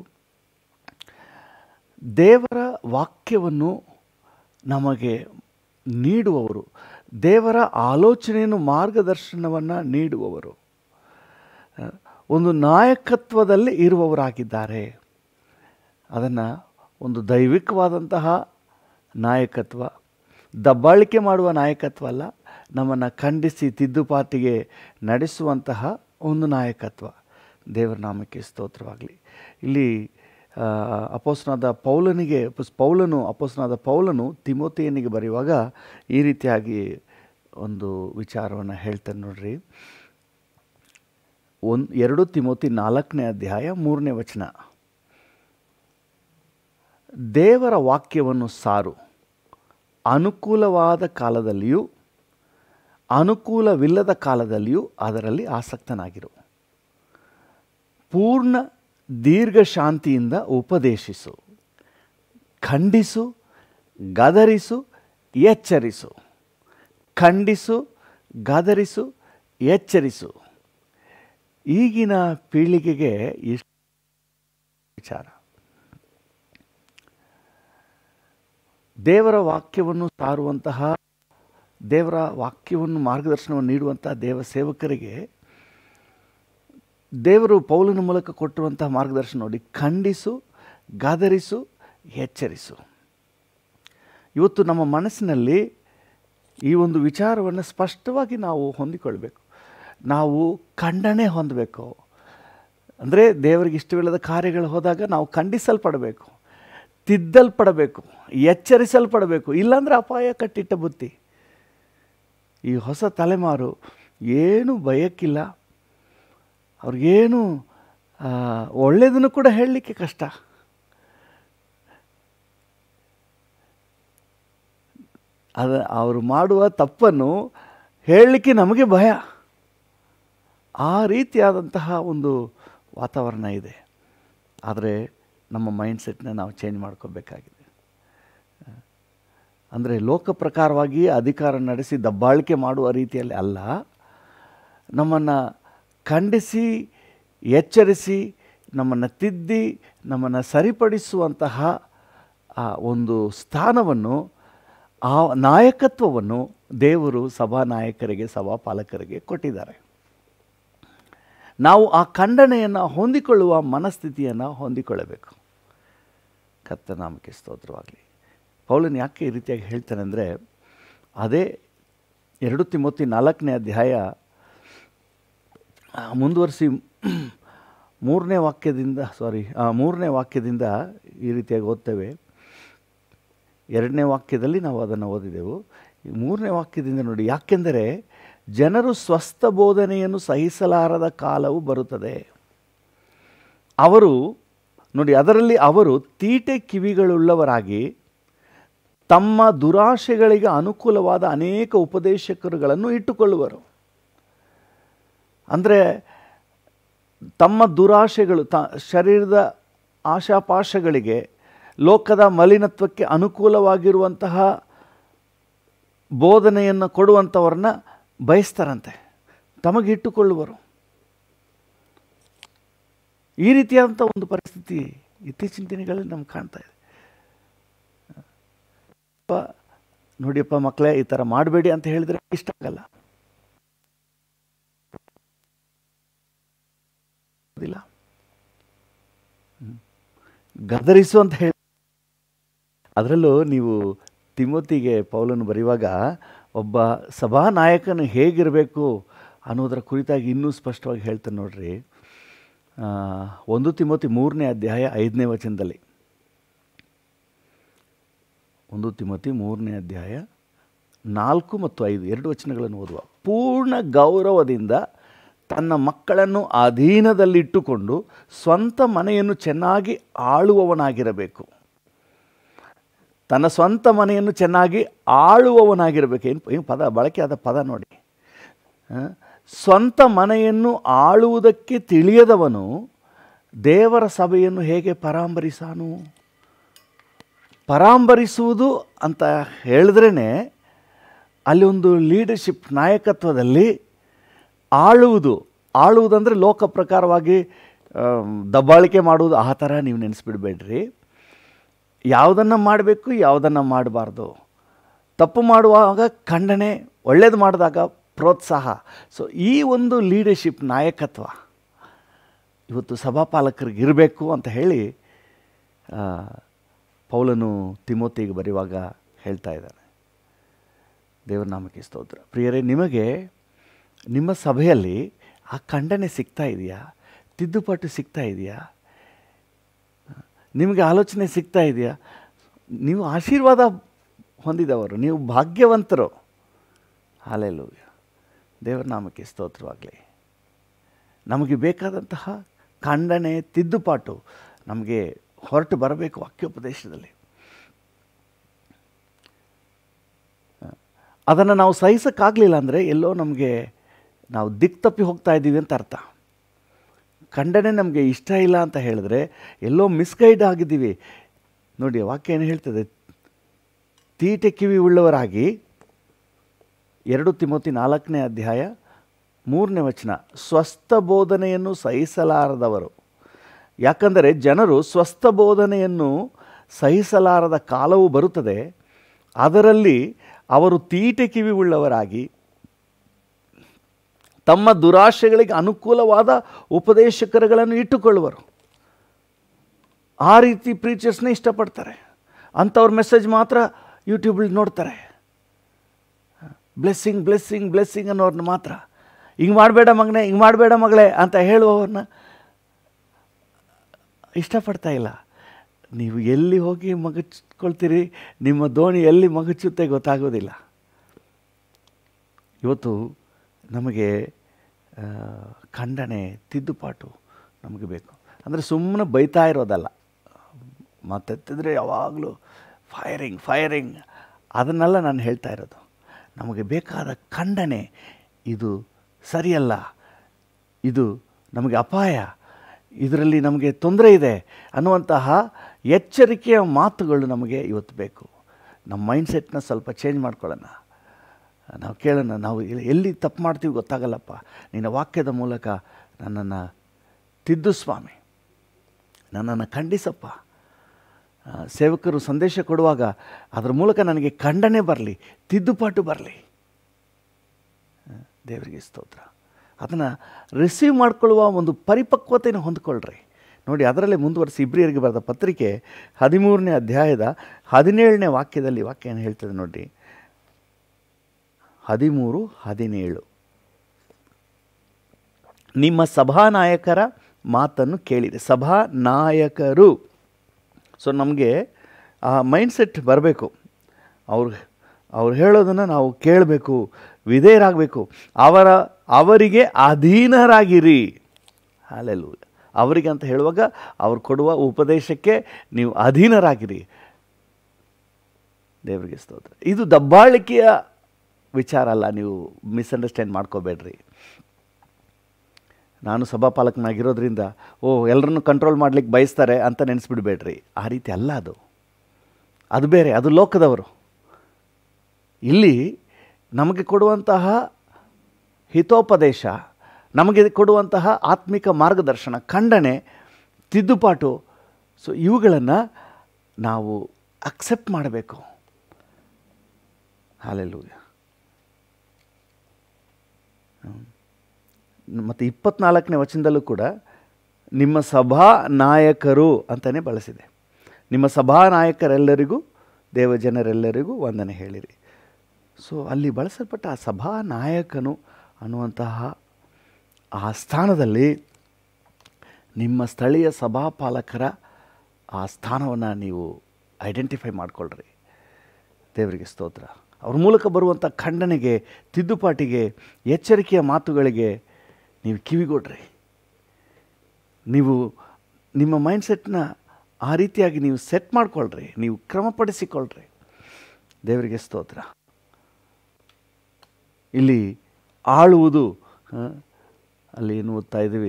ದೇವರ ವಾಕ್ಯವನ್ನು ನಮಗೆ ನೀಡುವವರು, ದೇವರ ಆಲೋಚನೆಯನ್ನು, ಮಾರ್ಗದರ್ಶನವನ್ನು ನೀಡುವವರು ಒಂದು ನಾಯಕತ್ವದಲ್ಲಿ ಇರುವವರಾಗಿದ್ದಾರೆ. ಅದನ್ನು ಒಂದು ದೈವಿಕವಾದಂತಹ ನಾಯಕತ್ವ, ದಬ್ಬಾಳಿಕೆ ಮಾಡುವ ನಾಯಕತ್ವ ಅಲ್ಲ, ನಮ್ಮನ್ನು ಖಂಡಿಸಿ ತಿದ್ದುಪಾತಿಗೆ ನಡೆಸುವಂತಹ ಒಂದು ನಾಯಕತ್ವ. ದೇವರ ನಾಮಕ್ಕೆ ಸ್ತೋತ್ರವಾಗಲಿ. ಇಲ್ಲಿ ಅಪೊಸ್ತಲನಾದ ಪೌಲನಿಗೆ ಪೌಲನು ಅಪೊಸ್ತಲನಾದ ಪೌಲನು ತಿಮೋಥೆಯನಿಗೆ ಬರೆಯುವಾಗ ಈ ರೀತಿಯಾಗಿ ಒಂದು ವಿಚಾರವನ್ನು ಹೇಳ್ತಾನೆ ನೋಡ್ರಿ. ಒಂದು ಎರಡು ತಿಮೋಥಿ ನಾಲ್ಕನೇ ಅಧ್ಯಾಯ ಮೂರನೇ ವಚನ. ದೇವರ ವಾಕ್ಯವನ್ನು ಸಾರು, ಅನುಕೂಲವಾದ ಕಾಲದಲ್ಲಿಯೂ ಅನುಕೂಲವಿಲ್ಲದ ಕಾಲದಲ್ಲಿಯೂ ಅದರಲ್ಲಿ ಆಸಕ್ತನಾಗಿರು. ಪೂರ್ಣ ದೀರ್ಘ ಶಾಂತಿಯಿಂದ ಉಪದೇಶಿಸು, ಖಂಡಿಸು, ಗದರಿಸು, ಎಚ್ಚರಿಸು. ಖಂಡಿಸು, ಗದರಿಸು, ಎಚ್ಚರಿಸು. ಈಗಿನ ಪೀಳಿಗೆಗೆ ಇಷ್ಟು ವಿಚಾರ. ದೇವರ ವಾಕ್ಯವನ್ನು ಸಾರುವಂತಹ, ದೇವರ ವಾಕ್ಯವನ್ನು ಮಾರ್ಗದರ್ಶನವನ್ನು ನೀಡುವಂತಹ ದೇವ ಸೇವಕರಿಗೆ ದೇವರು ಪೌಲನ ಮೂಲಕ ಕೊಟ್ಟಿರುವಂತಹ ಮಾರ್ಗದರ್ಶನ ನೋಡಿ, ಖಂಡಿಸು, ಗದರಿಸು, ಎಚ್ಚರಿಸು. ಇವತ್ತು ನಮ್ಮ ಮನಸ್ಸಿನಲ್ಲಿ ಈ ಒಂದು ವಿಚಾರವನ್ನು ಸ್ಪಷ್ಟವಾಗಿ ನಾವು ಹೊಂದಿಕೊಳ್ಬೇಕು. ನಾವು ಖಂಡನೆ ಹೊಂದಬೇಕು. ಅಂದರೆ ದೇವರಿಗೆ ಇಷ್ಟವಿಲ್ಲದ ಕಾರ್ಯಗಳು ಹೋದಾಗ ನಾವು ಖಂಡಿಸಲ್ಪಡಬೇಕು, ತಿದ್ದಲ್ಪಡಬೇಕು, ಎಚ್ಚರಿಸಲ್ಪಡಬೇಕು. ಇಲ್ಲಾಂದರೆ ಅಪಾಯ ಕಟ್ಟಿಟ್ಟ ಬುತ್ತಿ. ಈ ಹೊಸ ತಲೆಮಾರು ಏನು ಭಯಕ್ಕಿಲ್ಲ, ಅವ್ರಿಗೇನು ಒಳ್ಳೆಯದನ್ನು ಕೂಡ ಹೇಳಲಿಕ್ಕೆ ಕಷ್ಟ. ಅದು ಅವರು ಮಾಡುವ ತಪ್ಪನ್ನು ಹೇಳಲಿಕ್ಕೆ ನಮಗೆ ಭಯ. ಆ ರೀತಿಯಾದಂತಹ ಒಂದು ವಾತಾವರಣ ಇದೆ. ಆದರೆ ನಮ್ಮ ಮೈಂಡ್ಸೆಟ್ನ ನಾವು ಚೇಂಜ್ ಮಾಡ್ಕೋಬೇಕಾಗಿದೆ. ಅಂದರೆ ಲೋಕ ಪ್ರಕಾರವಾಗಿ ಅಧಿಕಾರ ನಡೆಸಿ ದಬ್ಬಾಳಿಕೆ ಮಾಡುವ ರೀತಿಯಲ್ಲಿ ಅಲ್ಲ, ನಮ್ಮನ್ನು ಖಂಡಿಸಿ, ಎಚ್ಚರಿಸಿ, ನಮ್ಮನ್ನು ತಿದ್ದಿ, ನಮ್ಮನ್ನು ಸರಿಪಡಿಸುವಂತಹ ಆ ಒಂದು ಸ್ಥಾನವನ್ನು, ಆ ನಾಯಕತ್ವವನ್ನು ದೇವರು ಸಭಾ ನಾಯಕರಿಗೆ, ಸಭಾ ಪಾಲಕರಿಗೆ ಕೊಟ್ಟಿದ್ದಾರೆ. ನಾವು ಆ ಖಂಡನೆಯನ್ನು ಹೊಂದಿಕೊಳ್ಳುವ ಮನಸ್ಥಿತಿಯನ್ನು ಹೊಂದಿಕೊಳ್ಳಬೇಕು. ಕರ್ತನ ನಾಮಕ್ಕೆ ಸ್ತೋತ್ರವಾಗಲಿ. ಪೌಲನು ಯಾಕೆ ಈ ರೀತಿಯಾಗಿ ಹೇಳ್ತಾನೆ ಅಂದರೆ, ಅದೇ ಎರಡು ತಿಮೋತಿ ನಾಲ್ಕನೇ ಅಧ್ಯಾಯ ಮುಂದುವರಿಸಿ ಮೂರನೇ ವಾಕ್ಯದಿಂದ ಸಾರಿ ಮೂರನೇ ವಾಕ್ಯದಿಂದ ಈ ರೀತಿಯಾಗಿ ಓದ್ತೇವೆ. ಎರಡನೇ ವಾಕ್ಯದಲ್ಲಿ ನಾವು ಅದನ್ನು ಓದಿದೆವು. ಮೂರನೇ ವಾಕ್ಯದಿಂದ ನೋಡಿ, ಯಾಕೆಂದರೆ ಜನರು ಸ್ವಸ್ಥ ಬೋಧನೆಯನ್ನು ಸಹಿಸಲಾರದ ಕಾಲವು ಬರುತ್ತದೆ. ಅವರು ನೋಡಿ, ಅದರಲ್ಲಿ ಅವರು ತೀಟೆ ಕಿವಿಗಳುಳ್ಳವರಾಗಿ ತಮ್ಮ ದುರಾಶೆಗಳಿಗೆ ಅನುಕೂಲವಾದ ಅನೇಕ ಉಪದೇಶಕರುಗಳನ್ನು ಇಟ್ಟುಕೊಳ್ಳುವರು. ಅಂದರೆ ತಮ್ಮ ದುರಾಶೆಗಳು, ತ ಶರೀರದ ಆಶಾಪಾಶಗಳಿಗೆ, ಲೋಕದ ಮಲಿನತ್ವಕ್ಕೆ ಅನುಕೂಲವಾಗಿರುವಂತಹ ಬೋಧನೆಯನ್ನು ಕೊಡುವಂಥವ್ರನ್ನ ಬಯಸ್ತಾರಂತೆ, ತಮಗಿಟ್ಟುಕೊಳ್ಳುವರು. ಈ ರೀತಿಯಾದಂಥ ಒಂದು ಪರಿಸ್ಥಿತಿ ಇತ್ತೀಚಿನ ದಿನಗಳಲ್ಲಿ ನಮ್ಗೆ ಕಾಣ್ತಾ ಇದೆ. ನೋಡಿಯಪ್ಪ ಮಕ್ಕಳೇ, ಈ ಥರ ಮಾಡಬೇಡಿ ಅಂತ ಹೇಳಿದರೆ ಇಷ್ಟ ಆಗಲ್ಲ. ಗದರಿಸು ಅಂತ ಹೇಳಿ, ಅದರಲ್ಲೂ ನೀವು ತಿಮೋತಿಗೆ ಪೌಲನು ಬರೆಯುವಾಗ ಒಬ್ಬ ಸಭಾನಾಯಕನು ಹೇಗಿರಬೇಕು ಅನ್ನೋದರ ಕುರಿತಾಗಿ ಇನ್ನೂ ಸ್ಪಷ್ಟವಾಗಿ ಹೇಳ್ತಾನೆ ನೋಡ್ರಿ. ಒಂದು ತಿಮೋತಿ ಮೂರನೇ ಅಧ್ಯಾಯ ಐದನೇ ವಚನದಲ್ಲಿ, ಒಂದು ತಿಮೋತಿ ಮೂರನೇ ಅಧ್ಯಾಯ ನಾಲ್ಕು ಮತ್ತು ಐದು ಎರಡು ವಚನಗಳನ್ನು ಓದುವ. ಪೂರ್ಣ ಗೌರವದಿಂದ ತನ್ನ ಮಕ್ಕಳನ್ನು ಅಧೀನದಲ್ಲಿಟ್ಟುಕೊಂಡು ಸ್ವಂತ ಮನೆಯನ್ನು ಚೆನ್ನಾಗಿ ಆಳುವವನಾಗಿರಬೇಕು. ತನ್ನ ಸ್ವಂತ ಮನೆಯನ್ನು ಚೆನ್ನಾಗಿ ಆಳುವವನಾಗಿರಬೇಕು. ಏನು ಏನು ಪದ ಬಳಕೆ ಆದ ಪದ ನೋಡಿ. ಸ್ವಂತ ಮನೆಯನ್ನು ಆಳುವುದಕ್ಕೆ ತಿಳಿಯದವನು ದೇವರ ಸಭೆಯನ್ನು ಹೇಗೆ ಪರಾಂಬರಿಸಾನು? ಪರಾಂಬರಿಸುವುದು ಅಂತ ಹೇಳಿದ್ರೇ ಅಲ್ಲಿ ಒಂದು ಲೀಡರ್ಶಿಪ್, ನಾಯಕತ್ವದಲ್ಲಿ ಆಳುವುದು. ಆಳುವುದಂದರೆ ಲೋಕ ಪ್ರಕಾರವಾಗಿ ದಬ್ಬಾಳಿಕೆ ಮಾಡುವುದು, ಆ ಥರ ನೀವು ನೆನೆಸ್ಬಿಡ್ಬೇಡ್ರಿ. ಯಾವುದನ್ನು ಮಾಡಬೇಕು, ಯಾವುದನ್ನು ಮಾಡಬಾರ್ದು. ತಪ್ಪು ಮಾಡುವಾಗ ಖಂಡನೆ, ಒಳ್ಳೇದು ಮಾಡಿದಾಗ ಪ್ರೋತ್ಸಾಹ. ಸೊ ಈ ಒಂದು ಲೀಡರ್ಶಿಪ್, ನಾಯಕತ್ವ ಇವತ್ತು ಸಭಾಪಾಲಕರಿಗೆ ಇರಬೇಕು ಅಂತ ಹೇಳಿ ಪೌಲನು ತಿಮೋತಿಗೆ ಬರೆಯುವಾಗ ಹೇಳ್ತಾ ಇದ್ದಾನೆ. ದೇವರ ನಾಮಕ್ಕೆ ಸ್ತೋತ್ರ. ಪ್ರಿಯರೇ, ನಿಮಗೆ ನಿಮ್ಮ ಸಭೆಯಲ್ಲಿ ಆ ಖಂಡನೆ ಸಿಗ್ತಾ ಇದೆಯಾ? ತಿದ್ದುಪಾಟು ಸಿಗ್ತಾ ಇದೆಯಾ? ನಿಮಗೆ ಆಲೋಚನೆ ಸಿಗ್ತಾ ಇದೆಯಾ? ನೀವು ಆಶೀರ್ವಾದ ಹೊಂದಿದವರು, ನೀವು ಭಾಗ್ಯವಂತರು. ಹಲ್ಲೆಲೂಯಾ. ದೇವರ ನಾಮಕ್ಕೆ ಸ್ತೋತ್ರವಾಗಲಿ. ನಮಗೆ ಬೇಕಾದಂತಹ ಖಂಡನೆ, ತಿದ್ದುಪಾಟು ನಮಗೆ ಹೊರಟು ಬರಬೇಕು ವಾಕ್ಯೋಪದೇಶದಲ್ಲಿ. ಅದನ್ನು ನಾವು ಸಹಿಸೋಕ್ಕಾಗಲಿಲ್ಲ ಅಂದರೆ ಎಲ್ಲೋ ನಮಗೆ ನಾವು ದಿಕ್ಕು ತಪ್ಪಿ ಹೋಗ್ತಾ ಇದ್ದೀವಿ ಅಂತ ಅರ್ಥ. ಖಂಡನೆ ನಮಗೆ ಇಷ್ಟ ಇಲ್ಲ ಅಂತ ಹೇಳಿದ್ರೆ ಎಲ್ಲೋ ಮಿಸ್ಗೈಡ್ ಆಗಿದ್ದೀವಿ. ನೋಡಿ, ವಾಕ್ಯ ಏನು ಹೇಳ್ತದೆ? ತೀಟೆ ಕಿವಿ ಉಳ್ಳವರಾಗಿ, ಎರಡು ತಿಮೋತಿ ನಾಲ್ಕನೇ ಅಧ್ಯಾಯ ಮೂರನೇ ವಚನ, ಸ್ವಸ್ಥ ಬೋಧನೆಯನ್ನು ಸಹಿಸಲಾರದವರು. ಯಾಕಂದರೆ ಜನರು ಸ್ವಸ್ಥ ಬೋಧನೆಯನ್ನು ಸಹಿಸಲಾರದ ಕಾಲವು ಬರುತ್ತದೆ, ಅದರಲ್ಲಿ ಅವರು ತೀಟೆ ಕಿವಿ ಉಳ್ಳವರಾಗಿ ತಮ್ಮ ದುರಾಶೆಗಳಿಗೆ ಅನುಕೂಲವಾದ ಉಪದೇಶಕರುಗಳನ್ನು ಇಟ್ಟುಕೊಳ್ಳುವರು. ಆ ರೀತಿ ಪ್ರೀಚರ್ಸ್ನೇ ಇಷ್ಟಪಡ್ತಾರೆ. ಅಂಥವ್ರ ಮೆಸೇಜ್ ಮಾತ್ರ ಯೂಟ್ಯೂಬಲ್ಲಿ ನೋಡ್ತಾರೆ. ಬ್ಲೆಸ್ಸಿಂಗ್ ಬ್ಲೆಸ್ಸಿಂಗ್ ಬ್ಲೆಸ್ಸಿಂಗ್ ಅನ್ನೋರನ್ನ ಮಾತ್ರ, ಹಿಂಗೆ ಮಾಡಬೇಡ ಮಗನೇ, ಹಿಂಗೆ ಮಾಡಬೇಡ ಮಗಳೇ ಅಂತ ಹೇಳುವವ್ರನ್ನ ಇಷ್ಟಪಡ್ತಾ ಇಲ್ಲ. ನೀವು ಎಲ್ಲಿ ಹೋಗಿ ಮಗಚ್ಕೊಳ್ತೀರಿ, ನಿಮ್ಮ ದೋಣಿ ಎಲ್ಲಿ ಮಗಚುತ್ತೆ ಗೊತ್ತಾಗೋದಿಲ್ಲ. ಇವತ್ತು ನಮಗೆ ಖಂಡನೆ, ತಿದ್ದುಪಾಟು ನಮಗೆ ಬೇಕು. ಅಂದರೆ ಸುಮ್ಮನೆ ಬೈತಾ ಇರೋದಲ್ಲ, ಮಾತೆತ್ತಿದ್ರೆ ಯಾವಾಗಲೂ ಫೈರಿಂಗ್ ಫೈರಿಂಗ್ ಅದನ್ನೆಲ್ಲ ನಾನು ಹೇಳ್ತಾ ಇರೋದು. ನಮಗೆ ಬೇಕಾದ ಖಂಡನೆ, ಇದು ಸರಿಯಲ್ಲ, ಇದು ನಮಗೆ ಅಪಾಯ, ಇದರಲ್ಲಿ ನಮಗೆ ತೊಂದರೆ ಇದೆ ಅನ್ನುವಂತಹ ಎಚ್ಚರಿಕೆಯ ಮಾತುಗಳು ನಮಗೆ ಇವತ್ತು ಬೇಕು. ನಮ್ಮ ಮೈಂಡ್ಸೆಟ್ನ ಸ್ವಲ್ಪ ಚೇಂಜ್ ಮಾಡ್ಕೊಳ್ಳೋಣ. ನಾವು ಕೇಳೋಣ, ನಾವು ಎಲ್ಲಿ ತಪ್ಪು ಮಾಡ್ತೀವಿ ಗೊತ್ತಾಗಲ್ಲಪ್ಪ, ನಿನ್ನ ವಾಕ್ಯದ ಮೂಲಕ ನನ್ನನ್ನು ತಿದ್ದು ಸ್ವಾಮಿ, ನನ್ನನ್ನು ಖಂಡಿಸಪ್ಪ. ಸೇವಕರು ಸಂದೇಶ ಕೊಡುವಾಗ ಅದರ ಮೂಲಕ ನನಗೆ ಖಂಡನೆ ಬರಲಿ, ತಿದ್ದುಪಾಟು ಬರಲಿ. ದೇವರಿಗೆ ಸ್ತೋತ್ರ. ಅದನ್ನು ರಿಸೀವ್ ಮಾಡಿಕೊಳ್ಳುವ ಒಂದು ಪರಿಪಕ್ವತೆಯನ್ನು ಹೊಂದ್ಕೊಳ್ರಿ. ನೋಡಿ, ಅದರಲ್ಲೇ ಮುಂದುವರಿಸಿ ಇಬ್ರಿಯರಿಗೆ ಬರೆದ ಪತ್ರಿಕೆ ಹದಿಮೂರನೇ ಅಧ್ಯಾಯದ ಹದಿನೇಳನೇ ವಾಕ್ಯದಲ್ಲಿ ವಾಕ್ಯ ಏನು ಹೇಳ್ತದೆ ನೋಡಿ. ಹದಿಮೂರು ಹದಿನೇಳು, ನಿಮ್ಮ ಸಭಾನಾಯಕರ ಮಾತನ್ನು ಕೇಳಿದೆ. ಸಭಾನಾಯಕರು, ಸೊ ನಮಗೆ ಆ ಮೈಂಡ್ಸೆಟ್ ಬರಬೇಕು. ಅವ್ರು ಅವ್ರು ಹೇಳೋದನ್ನು ನಾವು ಕೇಳಬೇಕು, ವಿಧೇಯರಾಗಬೇಕು. ಅವರ ಅವರಿಗೆ ಅಧೀನರಾಗಿರಿ. ಹಲ್ಲೆಲೂಯಾ. ಅವರಿಗೆ ಅಂತ ಹೇಳುವಾಗ ಅವ್ರು ಕೊಡುವ ಉಪದೇಶಕ್ಕೆ ನೀವು ಅಧೀನರಾಗಿರಿ. ದೇವರಿಗೆ ಸ್ತೋತ್ರ. ಇದು ದಬ್ಬಾಳಿಕೆಯ ವಿಚಾರ ಅಲ್ಲ, ನೀವು ಮಿಸ್ಅಂಡರ್ಸ್ಟ್ಯಾಂಡ್ ಮಾಡ್ಕೋಬೇಡ್ರಿ. ನಾನು ಸಭಾಪಾಲಕನಾಗಿರೋದ್ರಿಂದ ಓ ಎಲ್ಲರನ್ನು ಕಂಟ್ರೋಲ್ ಮಾಡಲಿಕ್ಕೆ ಬಯಸ್ತಾರೆ ಅಂತ ನೆನೆಸ್ಬಿಡ್ಬೇಡ್ರಿ. ಆ ರೀತಿ ಅಲ್ಲ, ಅದು ಅದು ಬೇರೆ, ಅದು ಲೋಕದವರು. ಇಲ್ಲಿ ನಮಗೆ ಕೊಡುವಂತಹ ಹಿತೋಪದೇಶ, ನಮಗೆ ಕೊಡುವಂತಹ ಆತ್ಮಿಕ ಮಾರ್ಗದರ್ಶನ, ಖಂಡನೆ, ತಿದ್ದುಪಾಟು, ಸೊ ಇವುಗಳನ್ನು ನಾವು ಅಕ್ಸೆಪ್ಟ್ ಮಾಡಬೇಕು. ಹಲ್ಲೆಲೂಯಾ. ಮತ್ತು ಇಪ್ಪತ್ನಾಲ್ಕನೇ ವಚನದಲ್ಲೂ ಕೂಡ ನಿಮ್ಮ ಸಭಾ ನಾಯಕರು ಅಂತಲೇ ಬಳಸಿದೆ. ನಿಮ್ಮ ಸಭಾ ನಾಯಕರೆಲ್ಲರಿಗೂ, ದೇವಜನರೆಲ್ಲರಿಗೂ ವಂದನೆ ಹೇಳಿರಿ. ಸೊ ಅಲ್ಲಿ ಬಳಸಲ್ಪಟ್ಟ ಆ ಸಭಾ ನಾಯಕನು ಅನ್ನುವಂತಹ ಆ ಸ್ಥಾನದಲ್ಲಿ ನಿಮ್ಮ ಸ್ಥಳೀಯ ಸಭಾಪಾಲಕರ ಆ ಸ್ಥಾನವನ್ನು ನೀವು ಐಡೆಂಟಿಫೈ ಮಾಡಿಕೊಳ್ಳ್ರಿ. ದೇವರಿಗೆ ಸ್ತೋತ್ರ. ಅವ್ರ ಮೂಲಕ ಬರುವಂಥ ಖಂಡನೆಗೆ, ತಿದ್ದುಪಾಟಿಗೆ, ಎಚ್ಚರಿಕೆಯ ಮಾತುಗಳಿಗೆ ನೀವು ಕಿವಿಗೊಡ್ರಿ. ನೀವು ನಿಮ್ಮ ಮೈಂಡ್ಸೆಟ್ನ ಆ ರೀತಿಯಾಗಿ ನೀವು ಸೆಟ್ ಮಾಡಿಕೊಳ್ಳ್ರಿ, ನೀವು ಕ್ರಮಪಡಿಸಿಕೊಳ್ಳ್ರಿ. ದೇವರಿಗೆ ಸ್ತೋತ್ರ. ಇಲ್ಲಿ ಆಳುವುದು, ಅಲ್ಲಿ ಏನು ಓದ್ತಾ ಇದ್ದೀವಿ,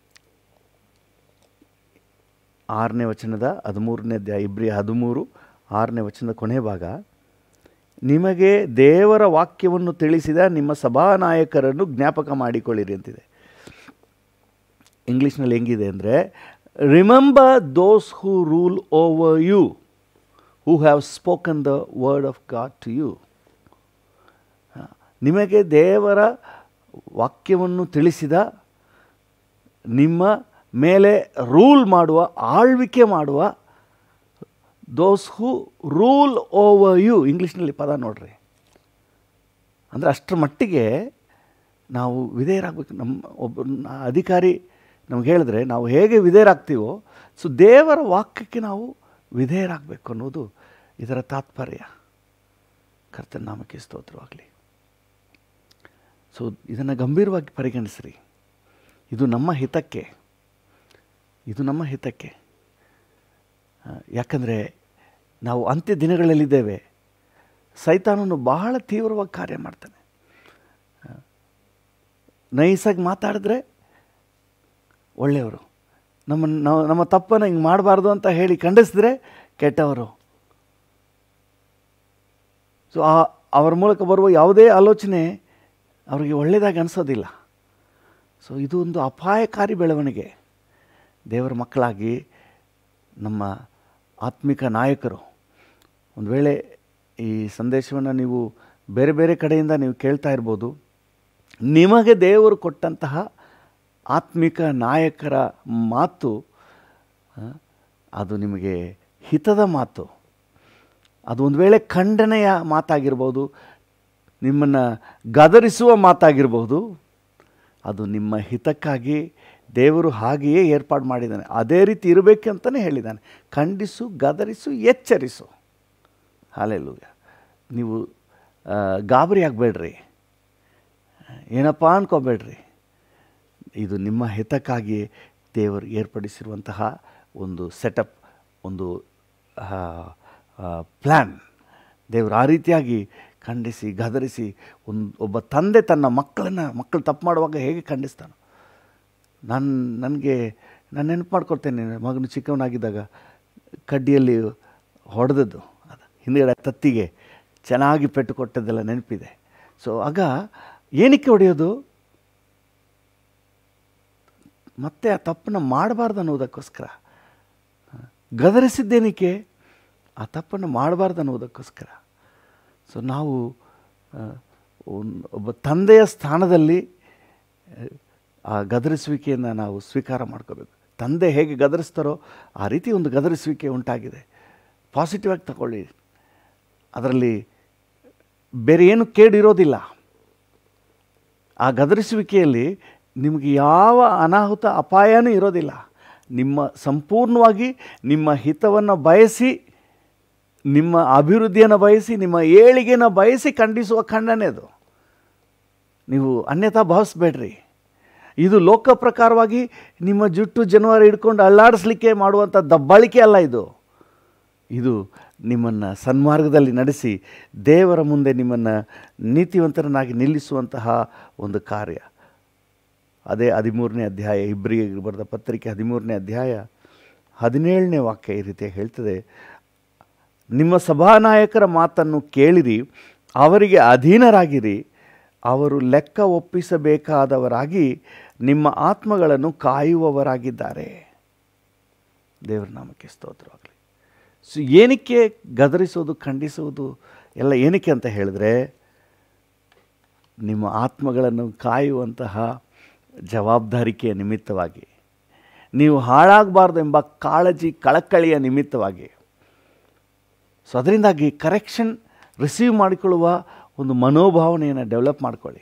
ಆರನೇ ವಚನದ ಹದಿಮೂರನೇ ಅಧ್ಯಾಯ, ಇಬ್ರಿಯ ಹದಿಮೂರು ಆರನೇ ವಚನದ ಕೊನೆ ಭಾಗ, ನಿಮಗೆ ದೇವರ ವಾಕ್ಯವನ್ನು ತಿಳಿಸಿದ ನಿಮ್ಮ ಸಭಾನಾಯಕರನ್ನು ಜ್ಞಾಪಕ ಮಾಡಿಕೊಳ್ಳಿರಿ ಅಂತಿದೆ. ಇಂಗ್ಲೀಷ್ನಲ್ಲಿ ಹೆಂಗಿದೆ ಅಂದರೆ, remember those who rule over you, who have spoken the word of God to you. ನಿಮಗೆ ದೇವರ ವಾಕ್ಯವನ್ನು ತಿಳಿಸಿದ, ನಿಮ್ಮ ಮೇಲೆ ರೂಲ್ ಮಾಡುವ, ಆಳ್ವಿಕೆ ಮಾಡುವ, those who rule over you. ಇಂಗ್ಲೀಷ್ನಲ್ಲಿ ಪದ ನೋಡ್ರಿ. ಅಂದರೆ ಅಷ್ಟರ ಮಟ್ಟಿಗೆ ನಾವು ವಿಧೇಯರಾಗಬೇಕು. ನಮ್ಮ ಒಬ್ಬ ಅಧಿಕಾರಿ ನಮ್ಗೆ ಹೇಳಿದ್ರೆ ನಾವು ಹೇಗೆ ವಿಧೇಯರಾಗ್ತೀವೋ, ಸೊ ದೇವರ ವಾಕ್ಯಕ್ಕೆ ನಾವು ವಿಧೇಯರಾಗಬೇಕು ಅನ್ನೋದು ಇದರ ತಾತ್ಪರ್ಯ. ಕರ್ತನ ನಾಮಕ್ಕೆ ಸ್ತೋತ್ರವಾಗಲಿ. ಸೊ ಇದನ್ನು ಗಂಭೀರವಾಗಿ ಪರಿಗಣಿಸ್ರಿ. ಇದು ನಮ್ಮ ಹಿತಕ್ಕೆ, ಇದು ನಮ್ಮ ಹಿತಕ್ಕೆ. ಯಾಕಂದರೆ ನಾವು ಅಂತ್ಯ ದಿನಗಳಲ್ಲಿದ್ದೇವೆ. ಸೈತಾನನು ಬಹಳ ತೀವ್ರವಾಗಿ ಕಾರ್ಯ ಮಾಡ್ತಾನೆ. ನೈಸಾಗಿ ಮಾತಾಡಿದ್ರೆ ಒಳ್ಳೆಯವರು, ನಮ್ಮನ್ನು ನಾವು ನಮ್ಮ ತಪ್ಪನ್ನು ಹಿಂಗೆ ಮಾಡಬಾರ್ದು ಅಂತ ಹೇಳಿ ಖಂಡಿಸಿದ್ರೆ ಕೆಟ್ಟವರು. ಸೊ ಆ ಅವರ ಮೂಲಕ ಬರುವ ಯಾವುದೇ ಆಲೋಚನೆ ಅವರಿಗೆ ಒಳ್ಳೆಯದಾಗಿ ಅನಿಸೋದಿಲ್ಲ. ಸೊ ಇದು ಒಂದು ಅಪಾಯಕಾರಿ ಬೆಳವಣಿಗೆ. ದೇವರ ಮಕ್ಕಳಾಗಿ ನಮ್ಮ ಆತ್ಮಿಕ ನಾಯಕರು, ಒಂದು ವೇಳೆ ಈ ಸಂದೇಶವನ್ನು ನೀವು ಬೇರೆ ಬೇರೆ ಕಡೆಯಿಂದ ನೀವು ಕೇಳ್ತಾ ಇರ್ಬೋದು, ನಿಮಗೆ ದೇವರು ಕೊಟ್ಟಂತಹ ಆತ್ಮಿಕ ನಾಯಕರ ಮಾತು ಅದು ನಿಮಗೆ ಹಿತದ ಮಾತು. ಅದು ಒಂದು ವೇಳೆ ಖಂಡನೆಯ ಮಾತಾಗಿರ್ಬೋದು, ನಿಮ್ಮನ್ನು ಗದರಿಸುವ ಮಾತಾಗಿರ್ಬೋದು, ಅದು ನಿಮ್ಮ ಹಿತಕ್ಕಾಗಿ ದೇವರು ಹಾಗೆಯೇ ಏರ್ಪಾಡು ಮಾಡಿದ್ದಾನೆ. ಅದೇ ರೀತಿ ಇರಬೇಕಂತಲೇ ಹೇಳಿದ್ದಾನೆ. ಖಂಡಿಸು, ಗದರಿಸು, ಎಚ್ಚರಿಸು. ಹಲ್ಲೆಲೂಯಾ. ನೀವು ಗಾಬರಿ ಆಗಬೇಡ್ರಿ, ಏನಪ್ಪ ಅನ್ಕೋಬೇಡ್ರಿ. ಇದು ನಿಮ್ಮ ಹಿತಕ್ಕಾಗಿ ದೇವರು ಏರ್ಪಡಿಸಿರುವಂತಹ ಒಂದು ಸೆಟಪ್, ಒಂದು ಪ್ಲ್ಯಾನ್. ದೇವರು ಆ ರೀತಿಯಾಗಿ ಖಂಡಿಸಿ ಗದರಿಸಿ, ಒಂದು ಒಬ್ಬ ತಂದೆ ತನ್ನ ಮಕ್ಕಳನ್ನು ಮಕ್ಕಳು ತಪ್ಪು ಮಾಡುವಾಗ ಹೇಗೆ ಖಂಡಿಸ್ತಾನೋ. ನಾನು ನನಗೆ ನಾನು ನೆನಪು ಮಾಡ್ಕೊಳ್ತೇನೆ, ಮಗನು ಚಿಕ್ಕವನಾಗಿದ್ದಾಗ ಕಡ್ಡಿಯಲ್ಲಿ ಹೊಡೆದದ್ದು, ಅದು ಹಿಂದುಗಡೆ ತತ್ತಿಗೆ ಚೆನ್ನಾಗಿ ಪೆಟ್ಟು ಕೊಟ್ಟದ್ದೆಲ್ಲ ನೆನಪಿದೆ. ಸೊ ಆಗ ಏನಕ್ಕೆ ಹೊಡೆಯೋದು? ಮತ್ತೆ ಆ ತಪ್ಪನ್ನು ಮಾಡಬಾರ್ದು ಅನ್ನೋದಕ್ಕೋಸ್ಕರ. ಗದರಿಸಿದ್ದೇನಕ್ಕೆ? ಆ ತಪ್ಪನ್ನು ಮಾಡಬಾರ್ದು ಅನ್ನೋದಕ್ಕೋಸ್ಕರ. ಸೊ ನಾವು ಒಬ್ಬ ತಂದೆಯ ಸ್ಥಾನದಲ್ಲಿ ಆ ಗದರಿಸುವಿಕೆಯನ್ನು ನಾವು ಸ್ವೀಕಾರ ಮಾಡ್ಕೋಬೇಕು. ತಂದೆ ಹೇಗೆ ಗದರಿಸ್ತಾರೋ ಆ ರೀತಿ ಒಂದು ಗದರಿಸುವಿಕೆ ಉಂಟಾಗಿದೆ. ಪಾಸಿಟಿವ್ ಆಗಿ ತಗೊಳ್ಳಿ, ಅದರಲ್ಲಿ ಬೇರೆ ಏನು ಕೇಡಿರೋದಿಲ್ಲ. ಆ ಗದರಿಸುವಿಕೆಯಲ್ಲಿ ನಿಮಗೆ ಯಾವ ಅನಾಹುತ ಅಪಾಯನೂ ಇರೋದಿಲ್ಲ. ನಿಮ್ಮ ಸಂಪೂರ್ಣವಾಗಿ ನಿಮ್ಮ ಹಿತವನ್ನು ಬಯಸಿ, ನಿಮ್ಮ ಅಭಿವೃದ್ಧಿಯನ್ನು ಬಯಸಿ, ನಿಮ್ಮ ಏಳಿಗೆಯನ್ನು ಬಯಸಿ ಖಂಡಿಸುವ ಖಂಡನೆ ಅದು. ನೀವು ಅನ್ಯಥಾ ಭಾವಿಸ್ಬೇಡ್ರಿ. ಇದು ಲೋಕ ಪ್ರಕಾರವಾಗಿ ನಿಮ್ಮ ಜುಟ್ಟು ಜನವರ ಹಿಡ್ಕೊಂಡು ಅಲ್ಲಾಡಿಸ್ಲಿಕ್ಕೆ ಮಾಡುವಂಥ ದಬ್ಬಾಳಿಕೆ ಅಲ್ಲ. ಇದು ಇದು ನಿಮ್ಮನ್ನು ಸನ್ಮಾರ್ಗದಲ್ಲಿ ನಡೆಸಿ ದೇವರ ಮುಂದೆ ನಿಮ್ಮನ್ನು ನೀತಿವಂತರನ್ನಾಗಿ ನಿಲ್ಲಿಸುವಂತಹ ಒಂದು ಕಾರ್ಯ. ಅದೇ ಹದಿಮೂರನೇ ಅಧ್ಯಾಯ, ಇಬ್ರಿಯರಿಗೆ ಬರೆದ ಪತ್ರಿಕೆ ಹದಿಮೂರನೇ ಅಧ್ಯಾಯ ಹದಿನೇಳನೇ ವಾಕ್ಯ ಈ ರೀತಿ ಹೇಳ್ತದೆ, ನಿಮ್ಮ ಸಭಾನಾಯಕರ ಮಾತನ್ನು ಕೇಳಿರಿ, ಅವರಿಗೆ ಅಧೀನರಾಗಿರಿ, ಅವರು ಲೆಕ್ಕ ಒಪ್ಪಿಸಬೇಕಾದವರಾಗಿ ನಿಮ್ಮ ಆತ್ಮಗಳನ್ನು ಕಾಯುವವರಾಗಿದ್ದಾರೆ. ದೇವರ ನಾಮಕ್ಕೆ ಸ್ತೋತ್ರವಾಗಲಿ. ಸೊ ಏನಕ್ಕೆ ಗದರಿಸೋದು, ಖಂಡಿಸುವುದು ಎಲ್ಲ ಏನಕ್ಕೆ ಅಂತ ಹೇಳಿದ್ರೆ, ನಿಮ್ಮ ಆತ್ಮಗಳನ್ನು ಕಾಯುವಂತಹ ಜವಾಬ್ದಾರಿಕೆಯ ನಿಮಿತ್ತವಾಗಿ, ನೀವು ಹಾಳಾಗಬಾರ್ದು ಎಂಬ ಕಾಳಜಿ ಕಳಕಳಿಯ ನಿಮಿತ್ತವಾಗಿ. ಸೊ ಅದರಿಂದಾಗಿ ಕರೆಕ್ಷನ್ ರಿಸೀವ್ ಮಾಡಿಕೊಳ್ಳುವ ಒಂದು ಮನೋಭಾವನೆಯನ್ನು ಡೆವಲಪ್ ಮಾಡ್ಕೊಳ್ಳಿ.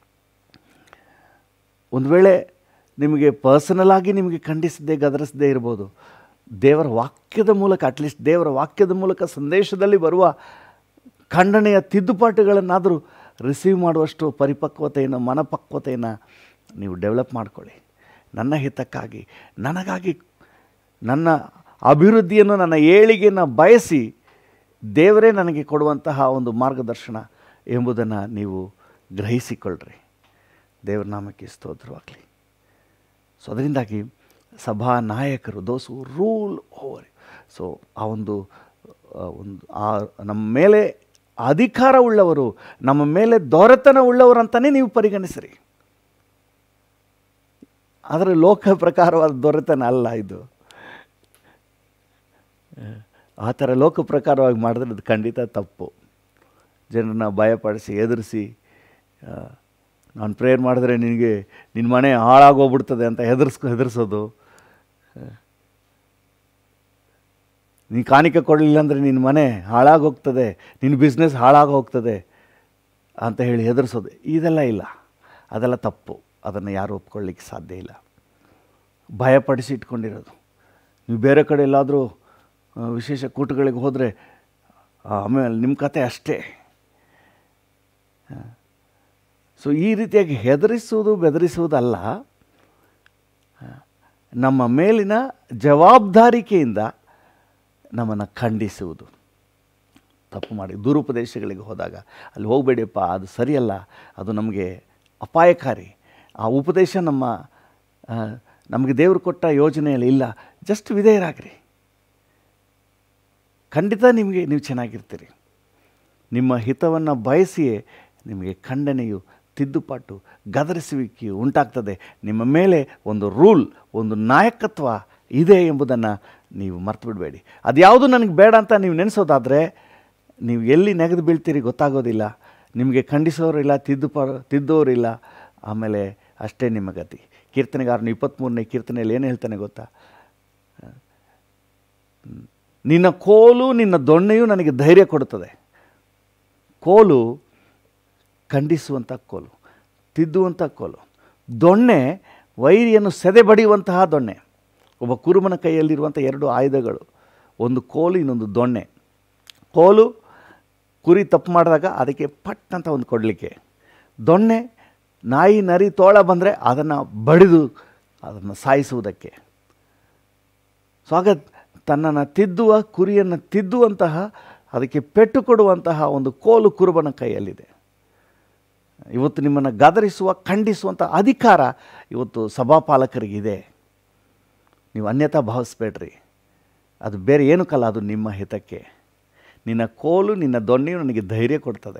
ಒಂದು ವೇಳೆ ನಿಮಗೆ ಪರ್ಸನಲ್ ಆಗಿ ನಿಮಗೆ ಖಂಡಿಸದೇ ಗದರಿಸದೇ ಇರ್ಬೋದು, ದೇವರ ವಾಕ್ಯದ ಮೂಲಕ, ಅಟ್ಲೀಸ್ಟ್ ದೇವರ ವಾಕ್ಯದ ಮೂಲಕ ಸಂದೇಶದಲ್ಲಿ ಬರುವ ಖಂಡನೆಯ ತಿದ್ದುಪಾಟುಗಳನ್ನಾದರೂ ರಿಸೀವ್ ಮಾಡುವಷ್ಟು ಪರಿಪಕ್ವತೆಯನ್ನು, ಮನಪಕ್ವತೆಯನ್ನು ನೀವು ಡೆವಲಪ್ ಮಾಡ್ಕೊಳ್ಳಿ. ನನ್ನ ಹಿತಕ್ಕಾಗಿ, ನನಗಾಗಿ, ನನ್ನ ಅಭಿವೃದ್ಧಿಯನ್ನು, ನನ್ನ ಏಳಿಗೆಯನ್ನು ಬಯಸಿ ದೇವರೇ ನನಗೆ ಕೊಡುವಂತಹ ಒಂದು ಮಾರ್ಗದರ್ಶನ ಎಂಬುದನ್ನು ನೀವು ಗ್ರಹಿಸಿಕೊಳ್ಳ್ರಿ. ದೇವರ ನಾಮಕ್ಕೆ ಸ್ತೋತ್ರವಾಗಲಿ. ಸೊ ಅದರಿಂದಾಗಿ ಸಭಾ ನಾಯಕರು, those who rule over, so ಆ ಒಂದು ಒಂದು ಆ ನಮ್ಮ ಮೇಲೆ ಅಧಿಕಾರ ಉಳ್ಳವರು, ನಮ್ಮ ಮೇಲೆ ದೊರೆತನ ಉಳ್ಳವರು ಅಂತಲೇ ನೀವು ಪರಿಗಣಿಸಿರಿ. ಆದರೆ ಲೋಕ ಪ್ರಕಾರವಾದ ದೊರೆತನ ಅಲ್ಲ ಇದು. ಆ ಥರ ಲೋಕ ಪ್ರಕಾರವಾಗಿ ಮಾಡಿದ್ರೆ ಅದು ಖಂಡಿತ ತಪ್ಪು. ಜನರನ್ನ ಭಯಪಡಿಸಿ, ಎದುರಿಸಿ, ನಾನು ಪ್ರೇಯರ್ ಮಾಡಿದ್ರೆ ನಿನಗೆ ನಿನ್ನ ಮನೆ ಹಾಳಾಗೋಗ್ಬಿಡ್ತದೆ ಅಂತ ಹೆದರ್ಸ್ಕೊ ಹೆದರ್ಸೋದು, ನೀನು ಕಾಣಿಕೆ ಕೊಡಲಿಲ್ಲ ಅಂದರೆ ನಿನ್ನ ಮನೆ ಹಾಳಾಗೋಗ್ತದೆ, ನಿನ್ನ ಬಿಸ್ನೆಸ್ ಹಾಳಾಗೋಗ್ತದೆ ಅಂತ ಹೇಳಿ ಹೆದರ್ಸೋದು, ಇದೆಲ್ಲ ಇಲ್ಲ. ಅದೆಲ್ಲ ತಪ್ಪು. ಅದನ್ನು ಯಾರು ಒಪ್ಕೊಳ್ಳಿಕ್ಕೆ ಸಾಧ್ಯ ಇಲ್ಲ. ಭಯಪಡಿಸಿ ಇಟ್ಕೊಂಡಿರೋದು. ನೀವು ಬೇರೆ ಕಡೆ ಎಲ್ಲಾದರೂ ವಿಶೇಷ ಕೂಟಗಳಿಗೆ ಹೋದರೆ ಆಮೇಲೆ ನಿಮ್ಮ ಕತೆ ಅಷ್ಟೇ. ಸೊ ಈ ರೀತಿಯಾಗಿ ಹೆದರಿಸುವುದು, ಬೆದರಿಸುವುದಲ್ಲ, ನಮ್ಮ ಮೇಲಿನ ಜವಾಬ್ದಾರಿಕೆಯಿಂದ ನಮ್ಮನ್ನು ಖಂಡಿಸುವುದು. ತಪ್ಪು ಮಾಡಿ ದುರುಪದೇಶಗಳಿಗೆ ಹೋದಾಗ ಅಲ್ಲಿ ಹೋಗಬೇಡಿಯಪ್ಪ, ಅದು ಸರಿಯಲ್ಲ, ಅದು ನಮಗೆ ಅಪಾಯಕಾರಿ, ಆ ಉಪದೇಶ ನಮ್ಮ ನಮಗೆ ದೇವರು ಕೊಟ್ಟ ಯೋಜನೆಯಲ್ಲಿ ಇಲ್ಲ, ಜಸ್ಟ್ ವಿಧೇಯರಾಗ್ರಿ. ಖಂಡಿತ ನಿಮಗೆ ನೀವು ಚೆನ್ನಾಗಿರ್ತೀರಿ. ನಿಮ್ಮ ಹಿತವನ್ನು ಬಯಸಿಯೇ ನಿಮಗೆ ಖಂಡನೆಯು ತಿದ್ದುಪಾಟು, ಗದರಿಸುವಿಕೆ ಉಂಟಾಗ್ತದೆ. ನಿಮ್ಮ ಮೇಲೆ ಒಂದು ರೂಲ್, ಒಂದು ನಾಯಕತ್ವ ಇದೆ ಎಂಬುದನ್ನು ನೀವು ಮರ್ತು ಬಿಡಬೇಡಿ. ಅದು ಯಾವುದು ನನಗೆ ಬೇಡ ಅಂತ ನೀವು ನೆನೆಸೋದಾದರೆ ನೀವು ಎಲ್ಲಿ ನೆಗೆದು ಬೀಳ್ತೀರಿ ಗೊತ್ತಾಗೋದಿಲ್ಲ. ನಿಮಗೆ ಖಂಡಿಸೋರಿಲ್ಲ, ತಿದ್ದುಪ ತಿದ್ದೋರಿಲ್ಲ. ಆಮೇಲೆ ಅಷ್ಟೇ ನಿಮ್ಮ ಗತಿ. ಕೀರ್ತನೆಗಾರನು ಇಪ್ಪತ್ತ್ಮೂರನೇ ಕೀರ್ತನೆಯಲ್ಲಿ ಏನು ಹೇಳ್ತಾನೆ ಗೊತ್ತಾ? ನಿನ್ನ ಕೋಲು ನಿನ್ನ ದೊಣ್ಣೆಯು ನನಗೆ ಧೈರ್ಯ ಕೊಡುತ್ತದೆ. ಕೋಲು ಖಂಡಿಸುವಂಥ ಕೋಲು, ತಿದ್ದುವಂಥ ಕೋಲು. ದೊಣ್ಣೆ ವೈರಿಯನ್ನು ಸೆದೆ ಬಡಿಯುವಂತಹ ದೊಣ್ಣೆ. ಒಬ್ಬ ಕುರುಬನ ಕೈಯಲ್ಲಿರುವಂಥ ಎರಡು ಆಯುಧಗಳು, ಒಂದು ಕೋಲು, ಇನ್ನೊಂದು ದೊಣ್ಣೆ. ಕೋಲು ಕುರಿ ತಪ್ಪು ಮಾಡಿದಾಗ ಅದಕ್ಕೆ ಪಟ್ ಅಂತ ಒಂದು ಕೊಡಲಿಕ್ಕೆ, ದೊಣ್ಣೆ ನಾಯಿ ನರಿ ತೋಳ ಬಂದರೆ ಅದನ್ನು ಬಡಿದು ಅದನ್ನು ಸಾಯಿಸುವುದಕ್ಕೆ. ಸೊ ಹಾಗ ತನ್ನನ್ನು ತಿದ್ದುವ, ಕುರಿಯನ್ನು ತಿದ್ದುವಂತಹ, ಅದಕ್ಕೆ ಪೆಟ್ಟು ಕೊಡುವಂತಹ ಒಂದು ಕೋಲು ಕುರುಬನ ಕೈಯಲ್ಲಿದೆ. ಇವತ್ತು ನಿಮ್ಮನ್ನು ಗದರಿಸುವ, ಖಂಡಿಸುವಂಥ ಅಧಿಕಾರ ಇವತ್ತು ಸಭಾಪಾಲಕರಿಗಿದೆ. ನೀವು ಅನ್ಯತಾ ಭಾವಿಸ್ಬೇಡ್ರಿ. ಅದು ಬೇರೆ ಏನಕ್ಕಲ್ಲ, ಅದು ನಿಮ್ಮ ಹಿತಕ್ಕೆ. ನಿನ್ನ ಕೋಲು ನಿನ್ನ ದೊಣ್ಣೆಯು ನನಗೆ ಧೈರ್ಯ ಕೊಡ್ತದೆ.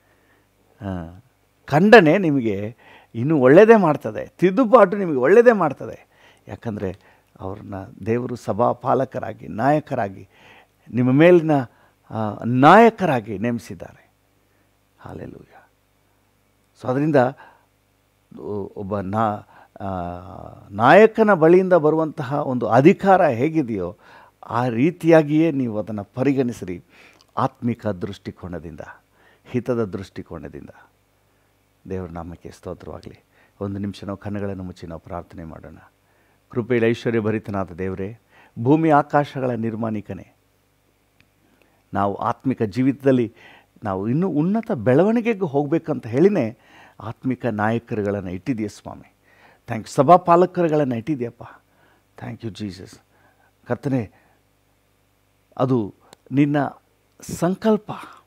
ಖಂಡನೆ ನಿಮಗೆ ಇನ್ನೂ ಒಳ್ಳೆಯದೇ ಮಾಡ್ತದೆ, ತಿದ್ದುಪಾಟು ನಿಮಗೆ ಒಳ್ಳೆಯದೇ ಮಾಡ್ತದೆ. ಯಾಕಂದರೆ ಅವ್ರನ್ನ ದೇವರು ಸಭಾಪಾಲಕರಾಗಿ, ನಾಯಕರಾಗಿ, ನಿಮ್ಮ ಮೇಲಿನ ನಾಯಕರಾಗಿ ನೇಮಿಸಿದ್ದಾರೆ. ಹಲ್ಲೆಲೂಯಾ. ಸೊ ಅದರಿಂದ ಒಬ್ಬ ನಾ ನಾಯಕನ ಬಳಿಯಿಂದ ಬರುವಂತಹ ಒಂದು ಅಧಿಕಾರ ಹೇಗಿದೆಯೋ ಆ ರೀತಿಯಾಗಿಯೇ ನೀವು ಅದನ್ನು ಪರಿಗಣಿಸಿರಿ. ಆತ್ಮಿಕ ದೃಷ್ಟಿಕೋನದಿಂದ, ಹಿತದ ದೃಷ್ಟಿಕೋನದಿಂದ. ದೇವರ ನಾಮಕ್ಕೆ ಸ್ತೋತ್ರವಾಗಲಿ. ಒಂದು ನಿಮಿಷ ನಾವು ಕಣ್ಣುಗಳನ್ನು ಮುಚ್ಚಿ ನಾವು ಪ್ರಾರ್ಥನೆ ಮಾಡೋಣ. ಕೃಪೆಯಲ್ಲಿ ಐಶ್ವರ್ಯ ಭರಿತನಾದ ದೇವರೇ, ಭೂಮಿ ಆಕಾಶಗಳ ನಿರ್ಮಾಣಿಕನೇ, ನಾವು ಆತ್ಮಿಕ ಜೀವಿತದಲ್ಲಿ ನಾವು ಇನ್ನೂ ಉನ್ನತ ಬೆಳವಣಿಗೆಗೆ ಹೋಗಬೇಕಂತ ಹೇಳಿನೇ ಆತ್ಮಿಕ ನಾಯಕರುಗಳನ್ನು ಇಟ್ಟಿದೆಯಾ ಸ್ವಾಮಿ. Thank you. ಸಭಾಪಾಲಕರುಗಳನ್ನು ಇಟ್ಟಿದೆಯಪ್ಪ. Thank you Jesus. ಕರ್ತನೆ, ಅದು ನಿನ್ನ ಸಂಕಲ್ಪ.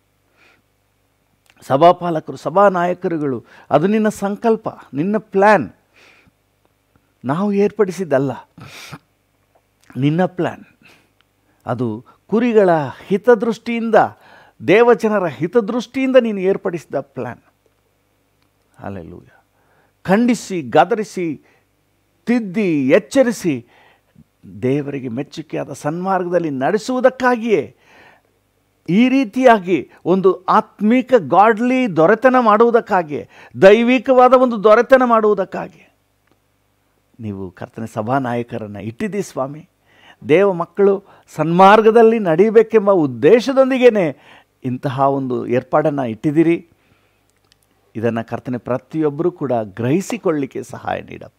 ಸಭಾಪಾಲಕರು, ಸಭಾನಾಯಕರುಗಳು, ಅದು ನಿನ್ನ ಸಂಕಲ್ಪ, ನಿನ್ನ ಪ್ಲ್ಯಾನ್. ನಾವು ಏರ್ಪಡಿಸಿದ್ದಲ್ಲ, ನಿನ್ನ ಪ್ಲ್ಯಾನ್. ಅದು ಕುರಿಗಳ ಹಿತದೃಷ್ಟಿಯಿಂದ, ದೇವಜನರ ಹಿತದೃಷ್ಟಿಯಿಂದ ನೀನು ಏರ್ಪಡಿಸಿದ ಪ್ಲ್ಯಾನ್. ಹಲ್ಲೆಲೂಯಾ. ಖಂಡಿಸಿ, ಗದರಿಸಿ, ತಿದ್ದಿ, ಎಚ್ಚರಿಸಿ, ದೇವರಿಗೆ ಮೆಚ್ಚುಗೆಯಾದ ಸನ್ಮಾರ್ಗದಲ್ಲಿ ನಡೆಸುವುದಕ್ಕಾಗಿಯೇ ಈ ರೀತಿಯಾಗಿ ಒಂದು ಆತ್ಮಿಕ ಗಾಡ್ಲಿ ದೊರೆತನ ಮಾಡುವುದಕ್ಕಾಗಿ, ದೈವಿಕವಾದ ಒಂದು ದೊರೆತನ ಮಾಡುವುದಕ್ಕಾಗಿ ನೀವು ಕರ್ತನೆ ಸಭಾನಾಯಕರನ್ನು ಇಟ್ಟಿದ್ದೀ ಸ್ವಾಮಿ. ದೇವ ಮಕ್ಕಳು ಸನ್ಮಾರ್ಗದಲ್ಲಿ ನಡೀಬೇಕೆಂಬ ಉದ್ದೇಶದೊಂದಿಗೇ ಇಂತಹ ಒಂದು ಏರ್ಪಾಡನ್ನು ಇಟ್ಟಿದ್ದೀರಿ. ಇದನ್ನು ಕರ್ತನೆ ಪ್ರತಿಯೊಬ್ಬರೂ ಕೂಡ ಗ್ರಹಿಸಿಕೊಳ್ಳಲಿಕ್ಕೆ ಸಹಾಯ ನೀಡಪ್ಪ.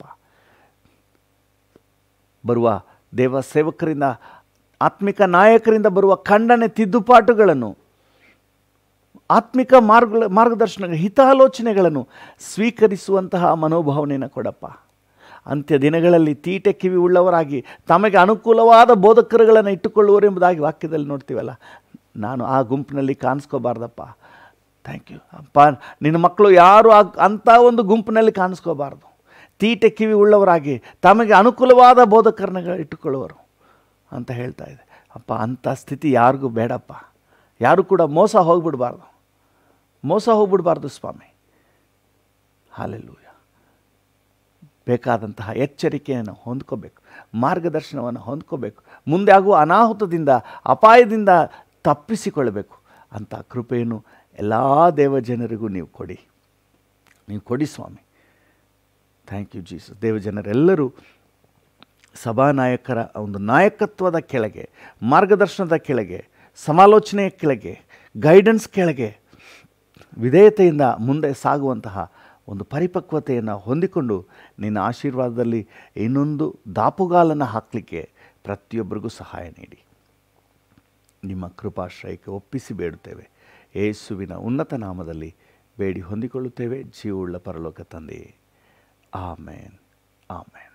ಬರುವ ದೇವ ಸೇವಕರಿಂದ, ಆತ್ಮಿಕ ನಾಯಕರಿಂದ ಬರುವ ಖಂಡನೆ, ತಿದ್ದುಪಾಟುಗಳನ್ನು, ಆತ್ಮಿಕ ಮಾರ್ಗ ಮಾರ್ಗದರ್ಶನ, ಹಿತಾಲೋಚನೆಗಳನ್ನು ಸ್ವೀಕರಿಸುವಂತಹ ಮನೋಭಾವನೆಯನ್ನು ಕೊಡಪ್ಪ. ಅಂತ್ಯ ದಿನಗಳಲ್ಲಿ ತೀಟೆ ಕಿವಿ ಉಳ್ಳವರಾಗಿ ತಮಗೆ ಅನುಕೂಲವಾದ ಬೋಧಕರುಗಳನ್ನು ಇಟ್ಟುಕೊಳ್ಳುವರೆಂಬುದಾಗಿ ವಾಕ್ಯದಲ್ಲಿ ನೋಡ್ತೀವಲ್ಲ. ನಾನು ಆ ಗುಂಪಿನಲ್ಲಿ ಕಾಣಿಸ್ಕೋಬಾರ್ದಪ್ಪ. ಥ್ಯಾಂಕ್ ಯು ಅಪ್ಪ. ನಿನ್ನ ಮಕ್ಕಳು ಯಾರು ಆ ಅಂಥ ಒಂದು ಗುಂಪಿನಲ್ಲಿ ಕಾಣಿಸ್ಕೋಬಾರ್ದು. ತೀಟೆ ಕಿವಿ ಉಳ್ಳವರಾಗಿ ತಮಗೆ ಅನುಕೂಲವಾದ ಬೋಧಕರನ್ನ ಇಟ್ಟುಕೊಳ್ಳುವರು ಅಂತ ಹೇಳ್ತಾ ಇದೆ ಅಪ್ಪ. ಅಂಥ ಸ್ಥಿತಿ ಯಾರಿಗೂ ಬೇಡಪ್ಪ. ಯಾರು ಕೂಡ ಮೋಸ ಹೋಗಿಬಿಡಬಾರ್ದು, ಮೋಸ ಹೋಗ್ಬಿಡಬಾರ್ದು ಸ್ವಾಮಿ. ಹಲ್ಲೆಲೂಯಾ. ಬೇಕಾದಂತಹ ಎಚ್ಚರಿಕೆಯನ್ನು ಹೊಂದ್ಕೋಬೇಕು, ಮಾರ್ಗದರ್ಶನವನ್ನು ಹೊಂದ್ಕೋಬೇಕು, ಮುಂದೆ ಆಗುವ ಅನಾಹುತದಿಂದ, ಅಪಾಯದಿಂದ ತಪ್ಪಿಸಿಕೊಳ್ಳಬೇಕು ಅಂಥ ಕೃಪೆಯನ್ನು ಎಲ್ಲ ದೇವಜನರಿಗೂ ನೀವು ಕೊಡಿ, ನೀವು ಕೊಡಿ ಸ್ವಾಮಿ. Thank you Jesus. ದೇವಜನರೆಲ್ಲರೂ ಸಭಾನಾಯಕರ ಒಂದು ನಾಯಕತ್ವದ ಕೆಳಗೆ, ಮಾರ್ಗದರ್ಶನದ ಕೆಳಗೆ, ಸಮಾಲೋಚನೆಯ ಕೆಳಗೆ, ಗೈಡೆನ್ಸ್ ಕೆಳಗೆ ವಿಧೇಯತೆಯಿಂದ ಮುಂದೆ ಸಾಗುವಂತಹ ಒಂದು ಪರಿಪಕ್ವತೆಯನ್ನು ಹೊಂದಿಕೊಂಡು ನಿನ್ನ ಆಶೀರ್ವಾದದಲ್ಲಿ ಇನ್ನೊಂದು ದಾಪುಗಾಲನ್ನು ಹಾಕಲಿಕ್ಕೆ ಪ್ರತಿಯೊಬ್ಬರಿಗೂ ಸಹಾಯ ನೀಡಿ ನಿಮ್ಮ ಕೃಪಾಶ್ರಯಕ್ಕೆ ಒಪ್ಪಿಸಿ ಬೇಡುತ್ತೇವೆ. ಯೇಸುವಿನ ಉನ್ನತ ನಾಮದಲ್ಲಿ ಬೇಡಿ ಹೊಂದಿಕೊಳ್ಳುತ್ತೇವೆ, ಜೀವವುಳ್ಳ ಪರಲೋಕ ತಂದೆಯೇ. Amen, amen,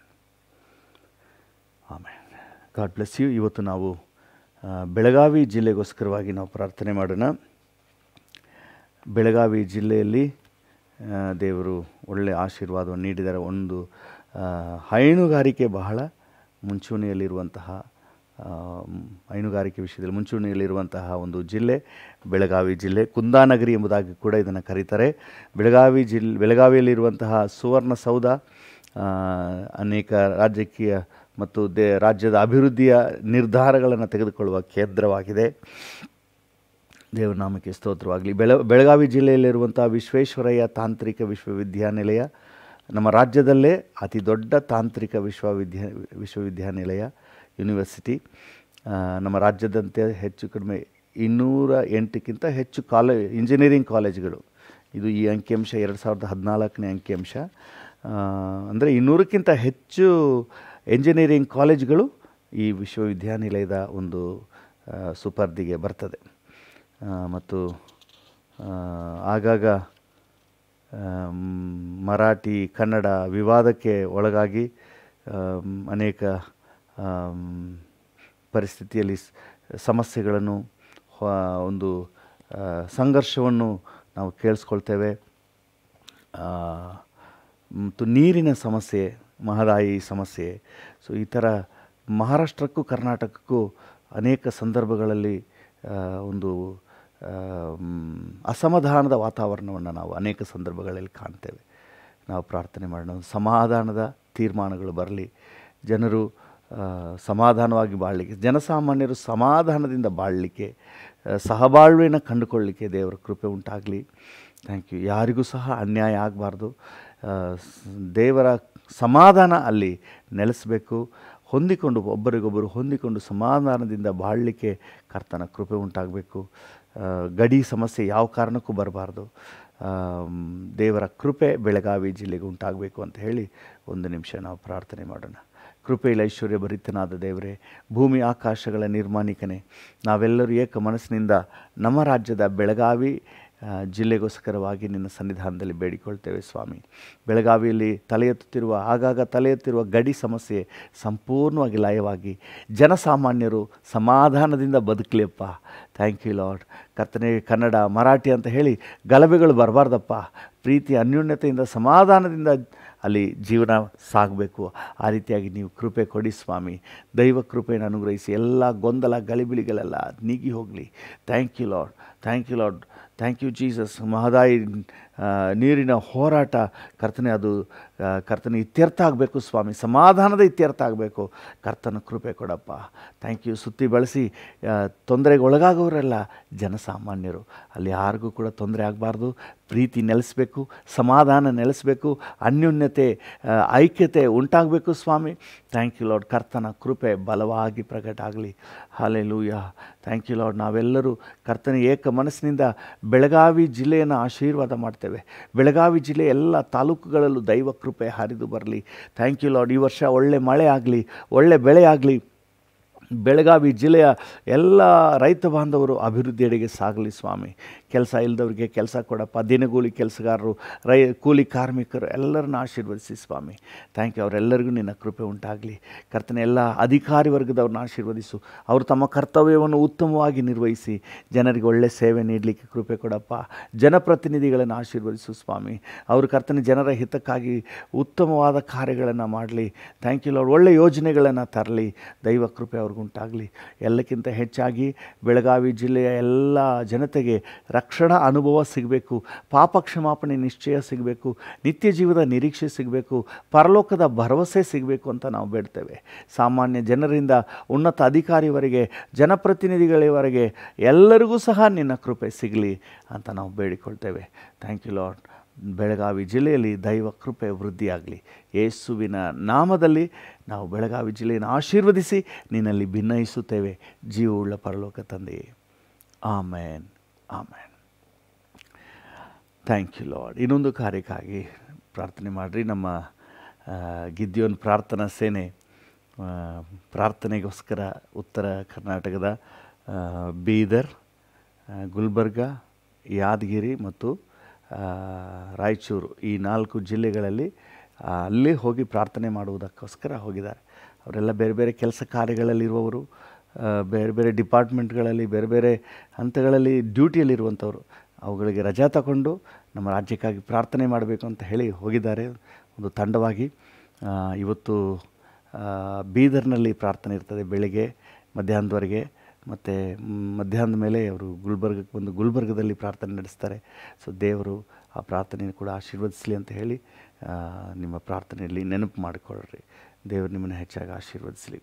amen. God bless you. ಇವತ್ತು ನಾವು ಬೆಳಗಾವಿ ಜಿಲ್ಲೆಗೋಸ್ಕರವಾಗಿ ನಾವು ಪ್ರಾರ್ಥನೆ ಮಾಡೋಣ. ಬೆಳಗಾವಿ ಜಿಲ್ಲೆಯಲ್ಲಿ ದೇವರು ಒಳ್ಳೆಯ ಆಶೀರ್ವಾದವನ್ನು ನೀಡಿದ್ದಾರೆ. ಒಂದು ಹೈನುಗಾರಿಕೆ ಬಹಳ ಮುಂಚೂಣಿಯಲ್ಲಿರುವಂತಹ ಹೈನುಗಾರಿಕೆ ವಿಷಯದಲ್ಲಿ ಮುಂಚೂಣಿಯಲ್ಲಿರುವಂತಹ ಒಂದು ಜಿಲ್ಲೆ ಬೆಳಗಾವಿ ಜಿಲ್ಲೆ. ಕುಂದಾನಗರಿ ಎಂಬುದಾಗಿ ಕೂಡ ಇದನ್ನು ಕರೀತಾರೆ. ಬೆಳಗಾವಿ ಜಿಲ್ಲೆ ಬೆಳಗಾವಿಯಲ್ಲಿರುವಂತಹ ಸುವರ್ಣಸೌಧ ಅನೇಕ ರಾಜಕೀಯ ಮತ್ತು ದೇ ರಾಜ್ಯದ ಅಭಿವೃದ್ಧಿಯ ನಿರ್ಧಾರಗಳನ್ನು ತೆಗೆದುಕೊಳ್ಳುವ ಕೇಂದ್ರವಾಗಿದೆ. ದೇವರ ನಾಮಕ್ಕೆ ಸ್ತೋತ್ರವಾಗಲಿ. ಬೆಳ ಬೆಳಗಾವಿ ಜಿಲ್ಲೆಯಲ್ಲಿರುವಂಥ ವಿಶ್ವೇಶ್ವರಯ್ಯ ತಾಂತ್ರಿಕ ವಿಶ್ವವಿದ್ಯಾನಿಲಯ ನಮ್ಮ ರಾಜ್ಯದಲ್ಲೇ ಅತಿ ದೊಡ್ಡ ತಾಂತ್ರಿಕ ವಿಶ್ವವಿದ್ಯಾ ವಿಶ್ವವಿದ್ಯಾನಿಲಯ ಯೂನಿವರ್ಸಿಟಿ. ನಮ್ಮ ರಾಜ್ಯದಂತೆ ಹೆಚ್ಚು ಕಡಿಮೆ ಇನ್ನೂರ ಎಂಟಕ್ಕಿಂತ ಹೆಚ್ಚು ಕಾಲೇ ಇಂಜಿನಿಯರಿಂಗ್ ಕಾಲೇಜುಗಳು. ಇದು ಈ ಅಂಕಿಅಂಶ ಎರಡು ಸಾವಿರದ ಹದಿನಾಲ್ಕನೇ ಅಂಕಿಅಂಶ. ಅಂದರೆ ಇನ್ನೂರಕ್ಕಿಂತ ಹೆಚ್ಚು ಎಂಜಿನಿಯರಿಂಗ್ ಕಾಲೇಜುಗಳು ಈ ವಿಶ್ವವಿದ್ಯಾನಿಲಯದ ಒಂದು ಸುಪರ್ದಿಗೆ ಬರ್ತದೆ. ಮತ್ತು ಆಗಾಗ ಮರಾಠಿ ಕನ್ನಡ ವಿವಾದಕ್ಕೆ ಒಳಗಾಗಿ ಅನೇಕ ಪರಿಸ್ಥಿತಿಯಲ್ಲಿ ಸಮಸ್ಯೆಗಳನ್ನು ಒಂದು ಸಂಘರ್ಷವನ್ನು ನಾವು ಕೇಳಿಸ್ಕೊಳ್ತೇವೆ. ಮತ್ತು ನೀರಿನ ಸಮಸ್ಯೆ, ಮಹದಾಯಿ ಸಮಸ್ಯೆ. ಸೊ ಈ ಥರ ಮಹಾರಾಷ್ಟ್ರಕ್ಕೂ ಕರ್ನಾಟಕಕ್ಕೂ ಅನೇಕ ಸಂದರ್ಭಗಳಲ್ಲಿ ಒಂದು ಅಸಮಾಧಾನದ ವಾತಾವರಣವನ್ನು ನಾವು ಅನೇಕ ಸಂದರ್ಭಗಳಲ್ಲಿ ಕಾಣ್ತೇವೆ. ನಾವು ಪ್ರಾರ್ಥನೆ ಮಾಡೋಣ, ಸಮಾಧಾನದ ತೀರ್ಮಾನಗಳು ಬರಲಿ, ಜನರು ಸಮಾಧಾನವಾಗಿ ಬಾಳಲಿಕ್ಕೆ, ಜನಸಾಮಾನ್ಯರು ಸಮಾಧಾನದಿಂದ ಬಾಳಲಿಕ್ಕೆ, ಸಹಬಾಳ್ವೆಯನ್ನು ಕಂಡುಕೊಳ್ಳಲಿಕ್ಕೆ ದೇವರ ಕೃಪೆ ಉಂಟಾಗಲಿ. Thank you. ಯಾರಿಗೂ ಸಹ ಅನ್ಯಾಯ ಆಗಬಾರ್ದು. ದೇವರ ಸಮಾಧಾನ ಅಲ್ಲಿ ನೆಲೆಸಬೇಕು. ಹೊಂದಿಕೊಂಡು ಒಬ್ಬರಿಗೊಬ್ಬರು ಹೊಂದಿಕೊಂಡು ಸಮಾಧಾನದಿಂದ ಬಾಳಲಿಕ್ಕೆ ಕರ್ತನ ಕೃಪೆ ಉಂಟಾಗಬೇಕು. ಗಡಿ ಸಮಸ್ಯೆ ಯಾವ ಕಾರಣಕ್ಕೂ ಬರಬಾರ್ದು. ದೇವರ ಕೃಪೆ ಬೆಳಗಾವಿ ಜಿಲ್ಲೆಗೆ ಉಂಟಾಗಬೇಕು ಅಂತ ಹೇಳಿ ಒಂದು ನಿಮಿಷ ನಾವು ಪ್ರಾರ್ಥನೆ ಮಾಡೋಣ. ಕೃಪೆಯಲ್ಲಿ ಐಶ್ವರ್ಯ ಭರಿತನಾದ ದೇವರೇ, ಭೂಮಿ ಆಕಾಶಗಳ ನಿರ್ಮಾಣಿಕನೇ, ನಾವೆಲ್ಲರೂ ಏಕ ಮನಸ್ಸಿನಿಂದ ನಮ್ಮ ರಾಜ್ಯದ ಬೆಳಗಾವಿ ಜಿಲ್ಲೆಗೋಸ್ಕರವಾಗಿ ನಿನ್ನ ಸನ್ನಿಧಾನದಲ್ಲಿ ಬೇಡಿಕೊಳ್ತೇವೆ ಸ್ವಾಮಿ. ಬೆಳಗಾವಿಯಲ್ಲಿ ತಲೆ ಎತ್ತುತ್ತಿರುವ ಆಗಾಗ ತಲೆ ಎತ್ತುತ್ತಿರುವ ಗಡಿ ಸಮಸ್ಯೆ ಸಂಪೂರ್ಣವಾಗಿ ಲಯವಾಗಿ ಜನಸಾಮಾನ್ಯರು ಸಮಾಧಾನದಿಂದ ಬದುಕಲಿಯಪ್ಪ. Thank you lord. ಕರ್ತನೆ, ಕನ್ನಡ ಮರಾಠಿ ಅಂತ ಹೇಳಿ ಗಲಭೆಗಳು ಬರಬಾರ್ದಪ್ಪ. ಪ್ರೀತಿ ಅನ್ಯೋನ್ಯತೆಯಿಂದ ಸಮಾಧಾನದಿಂದ ಅಲ್ಲಿ ಜೀವನ ಸಾಗಬೇಕು. ಆ ರೀತಿಯಾಗಿ ನೀವು ಕೃಪೆ ಕೊಡಿ ಸ್ವಾಮಿ. ದೈವ ಕೃಪೆಯನ್ನು ಅನುಗ್ರಹಿಸಿ ಎಲ್ಲ ಗೊಂದಲ ಗಲಿಬಿಲಿಗಳೆಲ್ಲ ನೀಗಿ ಹೋಗಲಿ. Thank you Lord. Thank you Lord. Thank you Jesus. Mahadayi ನೀರಿನ ಹೋರಾಟ ಕರ್ತನೆ, ಅದು ಕರ್ತನೆ ಇತ್ಯರ್ಥ ಆಗಬೇಕು ಸ್ವಾಮಿ. ಸಮಾಧಾನದ ಇತ್ಯರ್ಥ ಆಗಬೇಕು. ಕರ್ತನ ಕೃಪೆ ಕೊಡಪ್ಪ. Thank you. ಸುತ್ತಿ ಬಳಸಿ ತೊಂದರೆಗೆ ಒಳಗಾಗೋರೆಲ್ಲ ಜನಸಾಮಾನ್ಯರು, ಅಲ್ಲಿ ಯಾರಿಗೂ ಕೂಡ ತೊಂದರೆ ಆಗಬಾರ್ದು. ಪ್ರೀತಿ ನೆಲೆಸಬೇಕು, ಸಮಾಧಾನ ನೆಲೆಸಬೇಕು, ಅನ್ಯೋನ್ಯತೆ ಐಕ್ಯತೆ ಉಂಟಾಗಬೇಕು ಸ್ವಾಮಿ. Thank you Lord. ಕರ್ತನ ಕೃಪೆ ಬಲವಾಗಿ ಪ್ರಕಟ ಆಗಲಿ. ಹಲ್ಲೆಲೂಯಾ. Thank you Lord. ನಾವೆಲ್ಲರೂ ಕರ್ತನ ಏಕ ಮನಸ್ಸಿನಿಂದ ಬೆಳಗಾವಿ ಜಿಲ್ಲೆಯನ್ನು ಆಶೀರ್ವಾದ ಮಾಡ್ತೇವೆ. ಬೆಳಗಾವಿ ಜಿಲ್ಲೆ ಎಲ್ಲ ತಾಲೂಕುಗಳಲ್ಲೂ ದೈವ ಕೃಪೆ ಹರಿದು ಬರಲಿ. Thank you Lord. ಈ ವರ್ಷ ಒಳ್ಳೆ ಮಳೆ ಆಗಲಿ, ಒಳ್ಳೆ ಬೆಳೆ ಆಗಲಿ. ಬೆಳಗಾವಿ ಜಿಲ್ಲೆಯ ಎಲ್ಲ ರೈತ ಬಾಂಧವರು ಅಭಿವೃದ್ಧಿಯೆಡೆಗೆ ಸಾಗಲಿ ಸ್ವಾಮಿ. ಕೆಲಸ ಇಲ್ಲದವ್ರಿಗೆ ಕೆಲಸ ಕೊಡಪ್ಪ. ದಿನಗೂಲಿ ಕೆಲಸಗಾರರು, ರೈ ಕೂಲಿ ಕಾರ್ಮಿಕರು ಎಲ್ಲರನ್ನ ಆಶೀರ್ವದಿಸಿ ಸ್ವಾಮಿ. Thank you. ಅವರೆಲ್ಲರಿಗೂ ನಿನ್ನ ಕೃಪೆ ಉಂಟಾಗಲಿ. ಕರ್ತನೆ, ಎಲ್ಲ ಅಧಿಕಾರಿ ವರ್ಗದವ್ರನ್ನ ಆಶೀರ್ವದಿಸು. ಅವರು ತಮ್ಮ ಕರ್ತವ್ಯವನ್ನು ಉತ್ತಮವಾಗಿ ನಿರ್ವಹಿಸಿ ಜನರಿಗೆ ಒಳ್ಳೆ ಸೇವೆ ನೀಡಲಿಕ್ಕೆ ಕೃಪೆ ಕೊಡಪ್ಪ. ಜನಪ್ರತಿನಿಧಿಗಳನ್ನು ಆಶೀರ್ವದಿಸು ಸ್ವಾಮಿ. ಅವರು ಕರ್ತನೆ ಜನರ ಹಿತಕ್ಕಾಗಿ ಉತ್ತಮವಾದ ಕಾರ್ಯಗಳನ್ನು ಮಾಡಲಿ. Thank you Lord. ಒಳ್ಳೆ ಯೋಜನೆಗಳನ್ನು ತರಲಿ. ದೈವ ಕೃಪೆ ಅವ್ರಿಗೂ ಉಂಟಾಗಲಿ. ಎಲ್ಲಕ್ಕಿಂತ ಹೆಚ್ಚಾಗಿ ಬೆಳಗಾವಿ ಜಿಲ್ಲೆಯ ಎಲ್ಲ ಜನತೆಗೆ ರಕ್ಷಣಾ ಅನುಭವ ಸಿಗಬೇಕು, ಪಾಪ ಕ್ಷಮಾಪಣೆ ನಿಶ್ಚಯ ಸಿಗಬೇಕು, ನಿತ್ಯ ಜೀವದ ನಿರೀಕ್ಷೆ ಸಿಗಬೇಕು, ಪರಲೋಕದ ಭರವಸೆ ಸಿಗಬೇಕು ಅಂತ ನಾವು ಬೇಡ್ತೇವೆ. ಸಾಮಾನ್ಯ ಜನರಿಂದ ಉನ್ನತ ಅಧಿಕಾರಿವರೆಗೆ, ಜನಪ್ರತಿನಿಧಿಗಳವರೆಗೆ ಎಲ್ಲರಿಗೂ ಸಹ ನಿನ್ನ ಕೃಪೆ ಸಿಗಲಿ ಅಂತ ನಾವು ಬೇಡಿಕೊಳ್ತೇವೆ. Thank you Lord. ಬೆಳಗಾವಿ ಜಿಲ್ಲೆಯಲ್ಲಿ ದೈವ ಕೃಪೆ ವೃದ್ಧಿಯಾಗಲಿ. ಯೇಸುವಿನ ನಾಮದಲ್ಲಿ ನಾವು ಬೆಳಗಾವಿ ಜಿಲ್ಲೆಯನ್ನು ಆಶೀರ್ವದಿಸಿ ನಿನ್ನಲ್ಲಿ ಭಿನ್ನಯಿಸುತ್ತೇವೆ. ಜೀವವುಳ್ಳ ಪರಲೋಕ ತಂದೆಯೇ, amen, amen. Thank you Lord. ಇನ್ನೊಂದು ಕಾರ್ಯಕ್ಕಾಗಿ ಪ್ರಾರ್ಥನೆ ಮಾಡಿರಿ. ನಮ್ಮ ಗಿದ್ಯೋನ್ ಪ್ರಾರ್ಥನಾ ಸೇನೆ ಪ್ರಾರ್ಥನೆಗೋಸ್ಕರ ಉತ್ತರ ಕರ್ನಾಟಕದ ಬೀದರ್, ಗುಲ್ಬರ್ಗ, ಯಾದಗಿರಿ ಮತ್ತು ರಾಯಚೂರು ಈ ನಾಲ್ಕು ಜಿಲ್ಲೆಗಳಲ್ಲಿ ಅಲ್ಲಿ ಹೋಗಿ ಪ್ರಾರ್ಥನೆ ಮಾಡುವುದಕ್ಕೋಸ್ಕರ ಹೋಗಿದ್ದಾರೆ. ಅವರೆಲ್ಲ ಬೇರೆ ಬೇರೆ ಕೆಲಸ ಕಾರ್ಯಗಳಲ್ಲಿರುವವರು, ಬೇರೆ ಬೇರೆ ಡಿಪಾರ್ಟ್ಮೆಂಟ್ಗಳಲ್ಲಿ, ಬೇರೆ ಬೇರೆ ಹಂತಗಳಲ್ಲಿ ಡ್ಯೂಟಿಯಲ್ಲಿರುವಂಥವ್ರು. ಅವುಗಳಿಗೆ ರಜಾ ತಗೊಂಡು ನಮ್ಮ ರಾಜ್ಯಕ್ಕಾಗಿ ಪ್ರಾರ್ಥನೆ ಮಾಡಬೇಕು ಅಂತ ಹೇಳಿ ಹೋಗಿದ್ದಾರೆ ಒಂದು ತಂಡವಾಗಿ. ಇವತ್ತು ಬೀದರ್ನಲ್ಲಿ ಪ್ರಾರ್ಥನೆ ಇರ್ತದೆ ಬೆಳಗ್ಗೆ, ಮಧ್ಯಾಹ್ನದವರೆಗೆ. ಮತ್ತು ಮಧ್ಯಾಹ್ನದ ಮೇಲೆ ಅವರು ಗುಲ್ಬರ್ಗಕ್ಕೆ ಬಂದು ಗುಲ್ಬರ್ಗದಲ್ಲಿ ಪ್ರಾರ್ಥನೆ ನಡೆಸ್ತಾರೆ. ಸೊ ದೇವರು ಆ ಪ್ರಾರ್ಥನೆಯನ್ನು ಕೂಡ ಆಶೀರ್ವದಿಸಲಿ ಅಂತ ಹೇಳಿ ನಿಮ್ಮ ಪ್ರಾರ್ಥನೆಯಲ್ಲಿ ನೆನಪು ಮಾಡಿಕೊಳ್ಳ್ರಿ. ದೇವರು ನಿಮ್ಮನ್ನು ಹೆಚ್ಚಾಗಿ ಆಶೀರ್ವದಿಸಲಿ.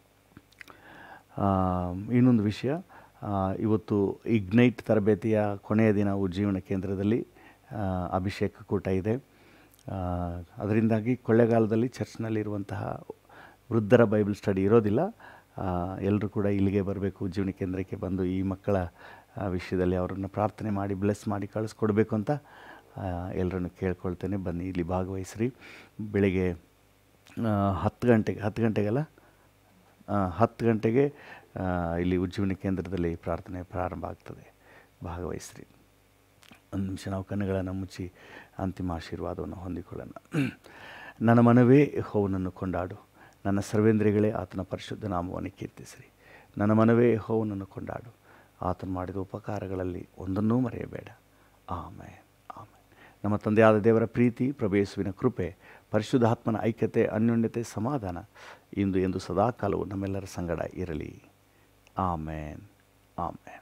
ಇನ್ನೊಂದು ವಿಷಯ, ಇವತ್ತು ಇಗ್ನೈಟ್ ತರಬೇತಿಯ ಕೊನೆಯ ದಿನ ಉಜ್ಜೀವನ ಕೇಂದ್ರದಲ್ಲಿ ಅಭಿಷೇಕ ಕೂಟ ಇದೆ. ಅದರಿಂದಾಗಿ ಕೊಳ್ಳೆಗಾಲದಲ್ಲಿ ಚರ್ಚ್ನಲ್ಲಿರುವಂತಹ ವೃದ್ಧರ ಬೈಬಲ್ ಸ್ಟಡಿ ಇರೋದಿಲ್ಲ. ಎಲ್ಲರೂ ಕೂಡ ಇಲ್ಲಿಗೆ ಬರಬೇಕು, ಉಜ್ಜೀವನ ಕೇಂದ್ರಕ್ಕೆ ಬಂದು ಈ ಮಕ್ಕಳ ವಿಷಯದಲ್ಲಿ ಅವರನ್ನು ಪ್ರಾರ್ಥನೆ ಮಾಡಿ ಬ್ಲೆಸ್ ಮಾಡಿ ಕಳಿಸ್ಕೊಡ್ಬೇಕು ಅಂತ ಎಲ್ಲರನ್ನು ಕೇಳ್ಕೊಳ್ತೇನೆ. ಬನ್ನಿ, ಇಲ್ಲಿ ಭಾಗವಹಿಸ್ರಿ. ಬೆಳಗ್ಗೆ ಹತ್ತು ಗಂಟೆಗೆ ಹತ್ತು ಗಂಟೆಗೆಲ್ಲ ಹತ್ತು ಗಂಟೆಗೆ ಇಲ್ಲಿ ಉಜ್ಜೀವನ ಕೇಂದ್ರದಲ್ಲಿ ಪ್ರಾರ್ಥನೆ ಪ್ರಾರಂಭ ಆಗ್ತದೆ. ಭಾಗವಹಿಸ್ರಿ. ಒಂದು ನಿಮಿಷ ನಾವು ಕಣ್ಣುಗಳನ್ನು ಮುಚ್ಚಿ ಅಂತಿಮ ಆಶೀರ್ವಾದವನ್ನು ಹೊಂದಿಕೊಳ್ಳೋಣ. ನನ್ನ ಮನವೇ ಯೆಹೋವನನ್ನು ಕೊಂಡಾಡು, ನನ್ನ ಸರ್ವೇಂದ್ರಿಯಗಳೇ ಆತನ ಪರಿಶುದ್ಧ ನಾಮವನ್ನು ಕೀರ್ತಿಸಿರಿ. ನನ್ನ ಮನವೇ ಯೆಹೋವನನ್ನು ಕೊಂಡಾಡು, ಆತನು ಮಾಡಿದ ಉಪಕಾರಗಳಲ್ಲಿ ಒಂದನ್ನೂ ಮರೆಯಬೇಡ. Amen, amen. ನಮ್ಮ ತಂದೆಯಾದ ದೇವರ ಪ್ರೀತಿ, ಪ್ರಭು ಯೇಸುವಿನ ಕೃಪೆ, ಪರಿಶುದ್ಧಾತ್ಮನ ಐಕ್ಯತೆ, ಅನ್ಯೋನ್ಯತೆ, ಸಮಾಧಾನ ಇಂದು ಎಂದು ಸದಾಕಾಲವು ನಮ್ಮೆಲ್ಲರ ಸಂಗಡ ಇರಲಿ. Amen, amen.